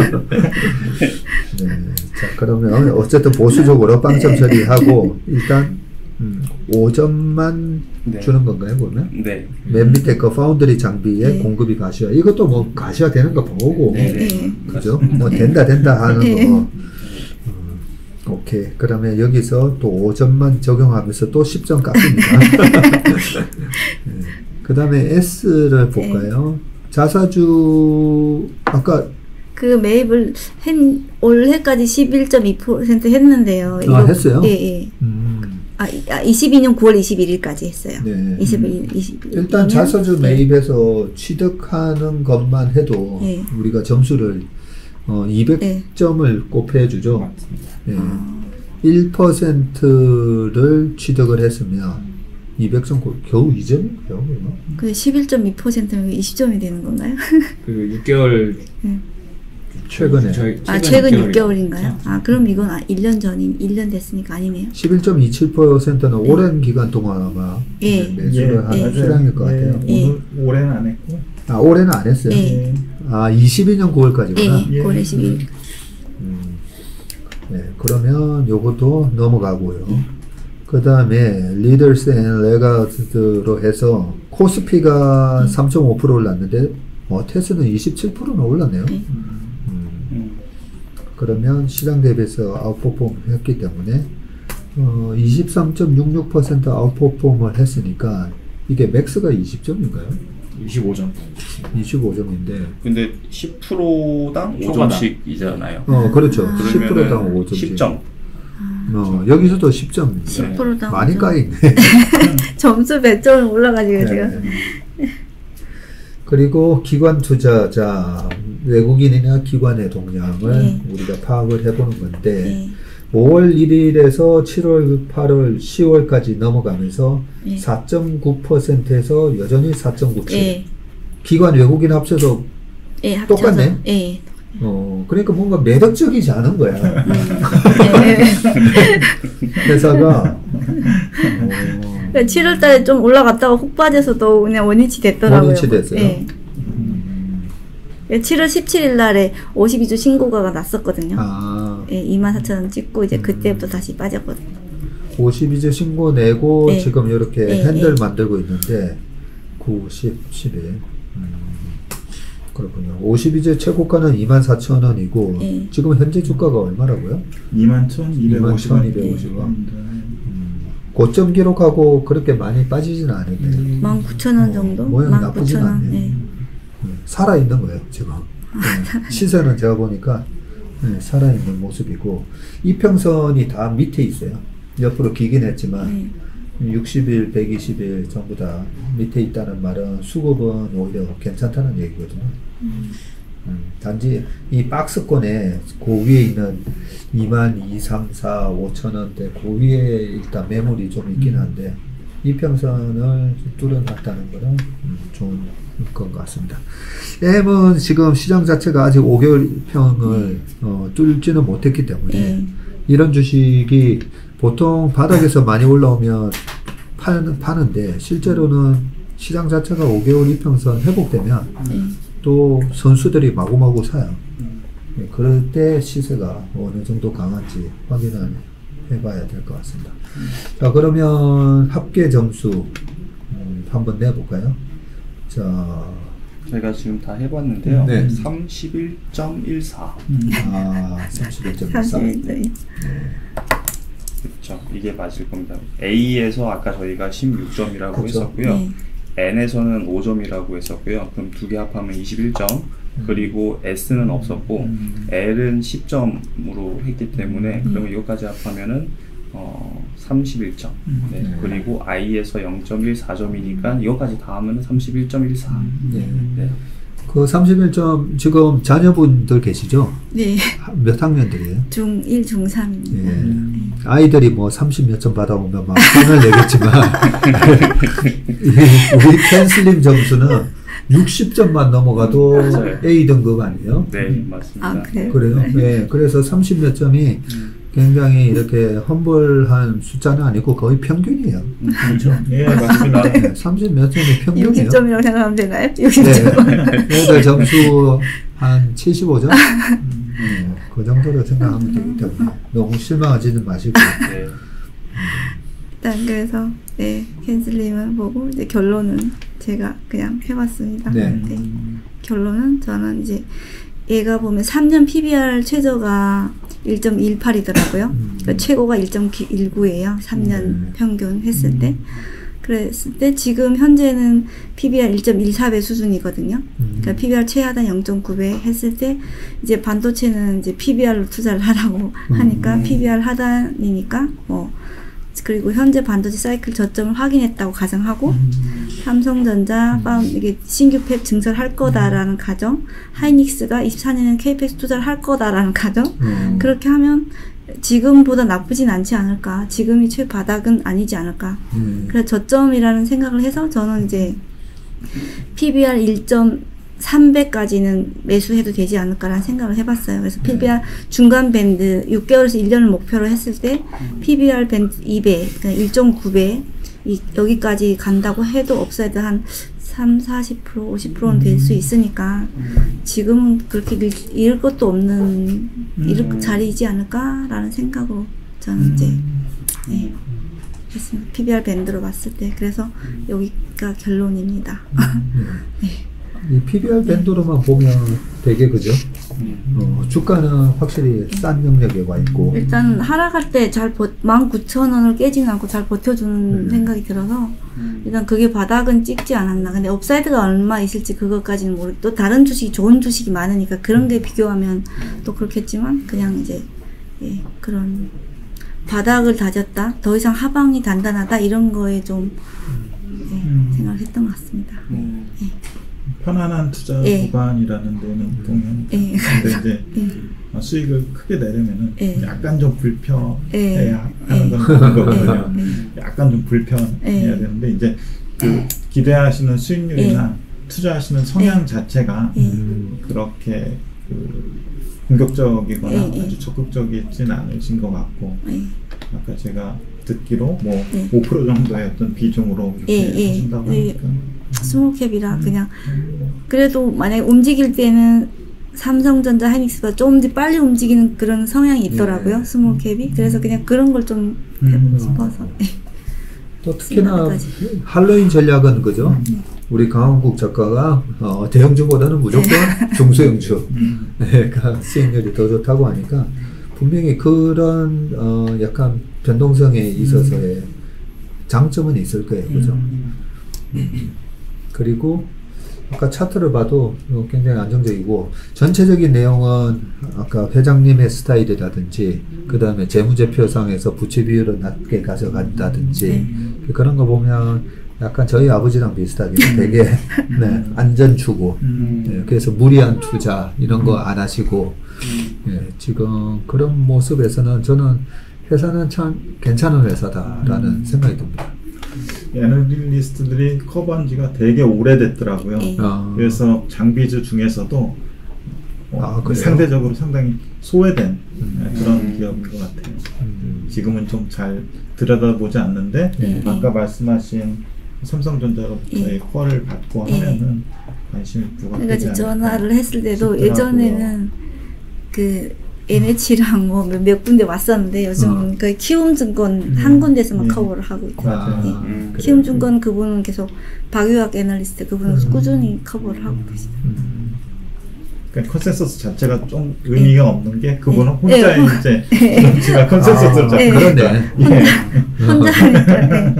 자, 그러면 어쨌든 보수적으로 빵점 처리하고 일단 음, 오 점만 네. 주는 건가요, 그러면? 네. 맨 밑에 그 파운드리 장비에 네. 공급이 가시화. 이것도 뭐 가시화 되는 거 보고, 네. 네. 그죠? 뭐 된다 된다 하는 네. 거. 음, 오케이. 그러면 여기서 또 오 점만 적용하면서 또 십 점 깎습니다. 네. 그 다음에 S를 볼까요? 자사주 아까 그 매입을 한, 올해까지 십일 점 이 퍼센트 했는데요. 아, 했어요? 예, 예. 음, 아, 이- 아, 이십이 년 구월 이십일일까지 했어요. 네. 이십일, 이십일. 일단 자사주 네. 매입해서 취득하는 것만 해도 네. 우리가 점수를 어, 이백 점을 곱해주죠. 맞습니다. 네. 아, 일 퍼센트를 취득을 했으면 이백 점 곱- 겨우 이 점인가요? 그 십일 점 이 퍼센트면 이십 점이 되는 건가요? 그 육 개월 최근에 저희 아, 최근 육 육 개월인가요? 아, 그럼 이건 아, 일 년 전인, 일 년 됐으니까 아니네요. 십일 점 이칠 퍼센트는 오랜 기간 동안 아마 예. 매수를 예, 한 예. 수량일 것 같아요. 예. 오늘 올해는 안 했고. 아, 올해는 안 했어요. 예. 아, 이십이 년 구월까지구나. 예, 구월 이십일. 음, 네, 그러면 요것도 넘어가고요. 그 다음에 리더스 앤 레가드로 해서 코스피가 삼 점 오 퍼센트 올랐는데 어, 테스는 이십칠 퍼센트나 올랐네요. 네. 음, 음. 그러면 시장 대비해서 아웃퍼폼 했기 때문에 어, 이십삼 점 육육 퍼센트 아웃퍼폼을 했으니까 이게 맥스가 이십 점인가요? 이십오 점. 이십오 점인데 근데 십 퍼센트당 오 초과당. 점씩이잖아요. 어 그렇죠. 아. 십 퍼센트당 오 점씩. 십 점. 어, 여기서도 십 점. 십 퍼센트당 많이 까있네. 점수 몇 점을 올라가지고 제가. 네. 그리고 기관 투자자 외국인이나 기관의 동향을 네. 우리가 파악을 해보는 건데 네. 오월 일일에서 칠월, 팔월, 시월까지 넘어가면서 네. 사 점 구 퍼센트에서 여전히 사 점 구칠. 예. 기관 외국인 합쳐서 예, 합쳐서. 똑같네? 예. 어 그러니까 뭔가 매력적이지 않은 거야. 예. 회사가 어, 그러니까 칠월 달에 좀 올라갔다가 훅 빠져서 또 그냥 원위치 됐더라고요. 원위치 됐어요? 예. 칠월 십칠일 날에 오십이 주 신고가가 났었거든요. 아 예, 이만 사천 원 찍고 이제 그때부터 다시 빠졌거든요. 오십이 주 신고 내고 네. 지금 이렇게 네, 핸들 네. 만들고 있는데 구, 십, 십일 음. 그렇군요. 오십이 제 최고가는 이만 사천 원이고 네. 지금 현재 주가가 얼마라고요? 이만 천이백오십 원. 이백오십 원. 음, 고점 기록하고 그렇게 많이 빠지지는 않은데 만 구천 원 정도? 모양 만 나쁘진 구천 원. 않네요. 네. 음, 살아있는 거예요 지금. 네, 시세는 제가 보니까 네, 살아있는 모습이고 이평선이 다 밑에 있어요. 옆으로 기긴 했지만 네. 육십 일, 백이십 일 전부 다 밑에 있다는 말은 수급은 오히려 괜찮다는 얘기거든요. 음. 음, 단지 이 박스권에 그 위에 있는 이만 이, 삼, 사, 오천 원대 그 위에 일단 매물이 좀 있긴 한데 이평선을 뚫어놨다는 거는 음, 좋은 것 같습니다. M은 지금 시장 자체가 아직 오 개월 평을 어, 뚫지는 못했기 때문에 네. 이런 주식이 보통 바닥에서 많이 올라오면 파는, 파는데 실제로는 시장 자체가 오 개월 이평선 회복되면 네. 또 선수들이 마구마구 사요. 네, 그럴 때 시세가 어느 정도 강한지 확인을 해봐야 될 것 같습니다. 자, 그러면 합계 점수 음, 한번 내볼까요? 자, 제가 지금 다 해봤는데요. 네. 삼십일 점 일사. 아, 삼십일 점 일사. 사실 네. 그렇죠. 이게 맞을 겁니다. A에서 아까 저희가 십육 점이라고 그렇죠. 했었고요. 네. N에서는 오 점이라고 했었고요. 그럼 두 개 합하면 이십일 점. 그리고 S는 없었고 L은 십 점으로 했기 때문에 그러면 이것까지 합하면은 어, 삼십일 점. 네. 네. 그리고 I에서 영 점 일사 점이니까 이것까지 다 하면 삼십일 점 일사. 네. 네. 그 삼십일 점 지금 자녀분들 계시죠? 네. 몇 학년들이에요? 중일, 중삼입니다. 예. 아이들이 뭐 삼십 몇 점 받아오면 막 손을 내겠지만 우리 캔슬림 점수는 육십 점만 넘어가도 맞아요. A 등급 아니에요? 네, 맞습니다. 아, 그래요? 그래요? 예. 그래서 삼십 몇 점이 굉장히 이렇게 험벌한 숫자는 아니고 거의 평균이에요. 그렇죠. 예, 맞습니다. 네, 삼십 몇 점이 평균이에요. 육십 점이라고 생각하면 되나요? 육십 네. 점. 얘들 점수 한 칠십오 점? 네, 그 정도로 생각하면 되기 때문에 너무 실망하지는 마시고. 네. 일단 그래서 네 캔슬림을 보고 이제 결론은 제가 그냥 해봤습니다. 네. 결론은 저는 이제 얘가 보면 삼 년 피비알 최저가 일 점 일팔이더라고요. 음. 그러니까 최고가 일 점 일구예요. 삼 년 음. 평균 했을 때. 그랬을 때 지금 현재는 피비알 일 점 일사 배 수준이거든요. 음. 그러니까 피비알 최하단 영 점 구 배 했을 때 이제 반도체는 이제 피비알로 투자를 하라고 하니까 음. 피비알 하단이니까 뭐 그리고 현재 반도체 사이클 저점을 확인했다고 가정하고 음. 삼성전자 파운 이게 신규 팹 증설할 거다라는 가정, 하이닉스가 이십사 년에는 케이펙스 투자를 할 거다라는 가정. 음. 그렇게 하면 지금보다 나쁘진 않지 않을까. 지금이 최바닥은 아니지 않을까. 음. 그래서 저점이라는 생각을 해서 저는 이제 피비알 일 점 삼 배까지는 매수해도 되지 않을까라는 생각을 해봤어요. 그래서 피비알 중간 밴드 육 개월에서 일 년을 목표로 했을 때 피비알 밴드 이 배, 그러니까 일 점 구 배 이, 여기까지 간다고 해도 업사이드 한 삼, 사십 퍼센트, 오십 퍼센트는 될 수 있으니까 지금은 그렇게 밀, 잃을 것도 없는 잃을 자리이지 않을까라는 생각으로 저는 이제 네, 했습니다. 피비알 밴드로 봤을 때 그래서 여기가 결론입니다. 네. 이 피비알 밴드로만 보면 되게 그죠? 어, 주가는 확실히 싼 영역에 와 있고. 일단 하락할 때 잘 만 구천 원을 깨지는 않고 잘 버텨주는 네. 생각이 들어서 일단 그게 바닥은 찍지 않았나. 근데 업사이드가 얼마 있을지 그것까지는 모르. 또 다른 주식이 좋은 주식이 많으니까 그런 게 비교하면 또 그렇겠지만 그냥 이제 예, 그런 바닥을 다졌다. 더 이상 하방이 단단하다 이런 거에 좀 예, 생각했던 것 같습니다. 예. 편안한 투자 예. 구간이라는 데는 보면 예. 근데 이제 예. 수익을 크게 내려면은 예. 약간 좀 불편해야 예. 하는 예. 건 그런 거거든요. 예. 약간 좀 불편해야 예. 되는데 이제 그 기대하시는 수익률이나 투자하시는 성향 예. 자체가 예. 음, 그렇게 그 공격적이거나 예. 예. 아주 적극적이진 않으신 것 같고 예. 아까 제가 듣기로 뭐 예. 오 퍼센트 정도의 어떤 비중으로 이렇게 예, 예. 하신다고 예. 하니까 스몰캡이라 그냥 그래도 만약에 움직일 때는 삼성전자, 하이닉스가 좀 더 빨리 움직이는 그런 성향이 있더라고요. 네. 스몰캡이. 그래서 그냥 그런 걸 좀 해보고 음. 싶어서. 네. 또 특히나 생각까지. 할로윈 전략은 그죠? 우리 강원국 작가가 어, 대형주보다는 무조건 중소형주 가 수익률이 더 좋다고 하니까 분명히 그런 어, 약간 변동성에 있어서의 음. 장점은 있을 거예요, 그죠? 음. 그리고 아까 차트를 봐도 굉장히 안정적이고 전체적인 내용은 아까 회장님의 스타일이라든지 그 다음에 재무제표상에서 부채 비율을 낮게 가져간다든지 음. 그런 거 보면 약간 저희 아버지랑 비슷하게 되게 네, 안전 추구 음. 네, 그래서 무리한 투자 이런 거 안 하시고 네, 지금 그런 모습에서는 저는 회사는 참 괜찮은 회사다라는 음. 생각이 듭니다. 애널리스트들이 커버한 지가 되게 오래됐더라고요. 네. 아. 그래서 장비주 중에서도 어, 아, 상대적으로 상당히 소외된 음. 그런 음. 기업인 것 같아요. 음. 지금은 좀 잘 들여다보지 않는데 네. 아까 말씀하신 삼성전자로부터의 네. 콜을 받고 네. 하면은 관심이 부각되지 그러니까 않을까 전화를 했을 때도 싶더라고요. 예전에는 그 엔에이치랑 뭐 몇 군데 왔었는데 요즘은 어. 거의 키움증권 음. 한 군데서만 음. 커버를 하고 있고 맞아요. 네. 음, 키움증권 그분은 계속 박유학 애널리스트 그분은 음. 꾸준히 커버를 하고 계시죠. 음. 그러니까 컨센서스 자체가 좀 의미가 없는 게 그분은 네. 혼자 이제 정치가 컨센서스를 아, 잡고 네. 그러네. 예. 혼자 하니까 네.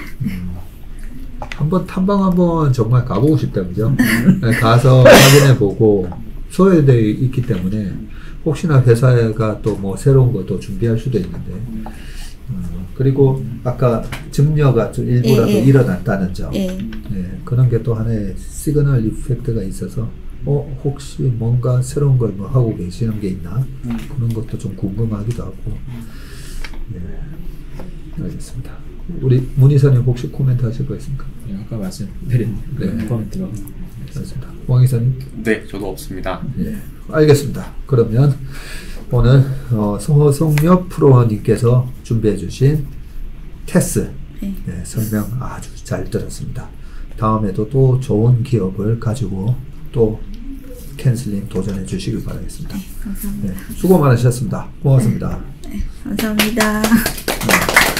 한번 탐방 한번 정말 가보고 싶다, 그죠? 네, 가서 확인해보고 소외되어 있기 때문에 혹시나 회사가 또 뭐 새로운 것도 준비할 수도 있는데 어, 그리고 아까 증여가 좀 일부라도 예, 예. 일어났다는 점 예. 네, 그런 게 또 하나의 시그널 이펙트가 있어서 어 혹시 뭔가 새로운 걸 뭐 하고 계시는 게 있나 그런 것도 좀 궁금하기도 하고 네, 알겠습니다. 우리 문희선님 혹시 코멘트 하실 거 있습니까? 네, 아까 말씀드린 그 네. 코멘트가 알겠습니다. 왕 이사님? 네, 저도 없습니다. 예, 알겠습니다. 그러면 오늘 어, 송호송엽 프로님께서 준비해 주신 테스 네. 네, 설명 아주 잘 들었습니다. 다음에도 또 좋은 기업을 가지고 또 캔슬링 도전해 주시길 바라겠습니다. 네, 감사합니다. 네, 수고 많으셨습니다. 고맙습니다. 네, 감사합니다. 네.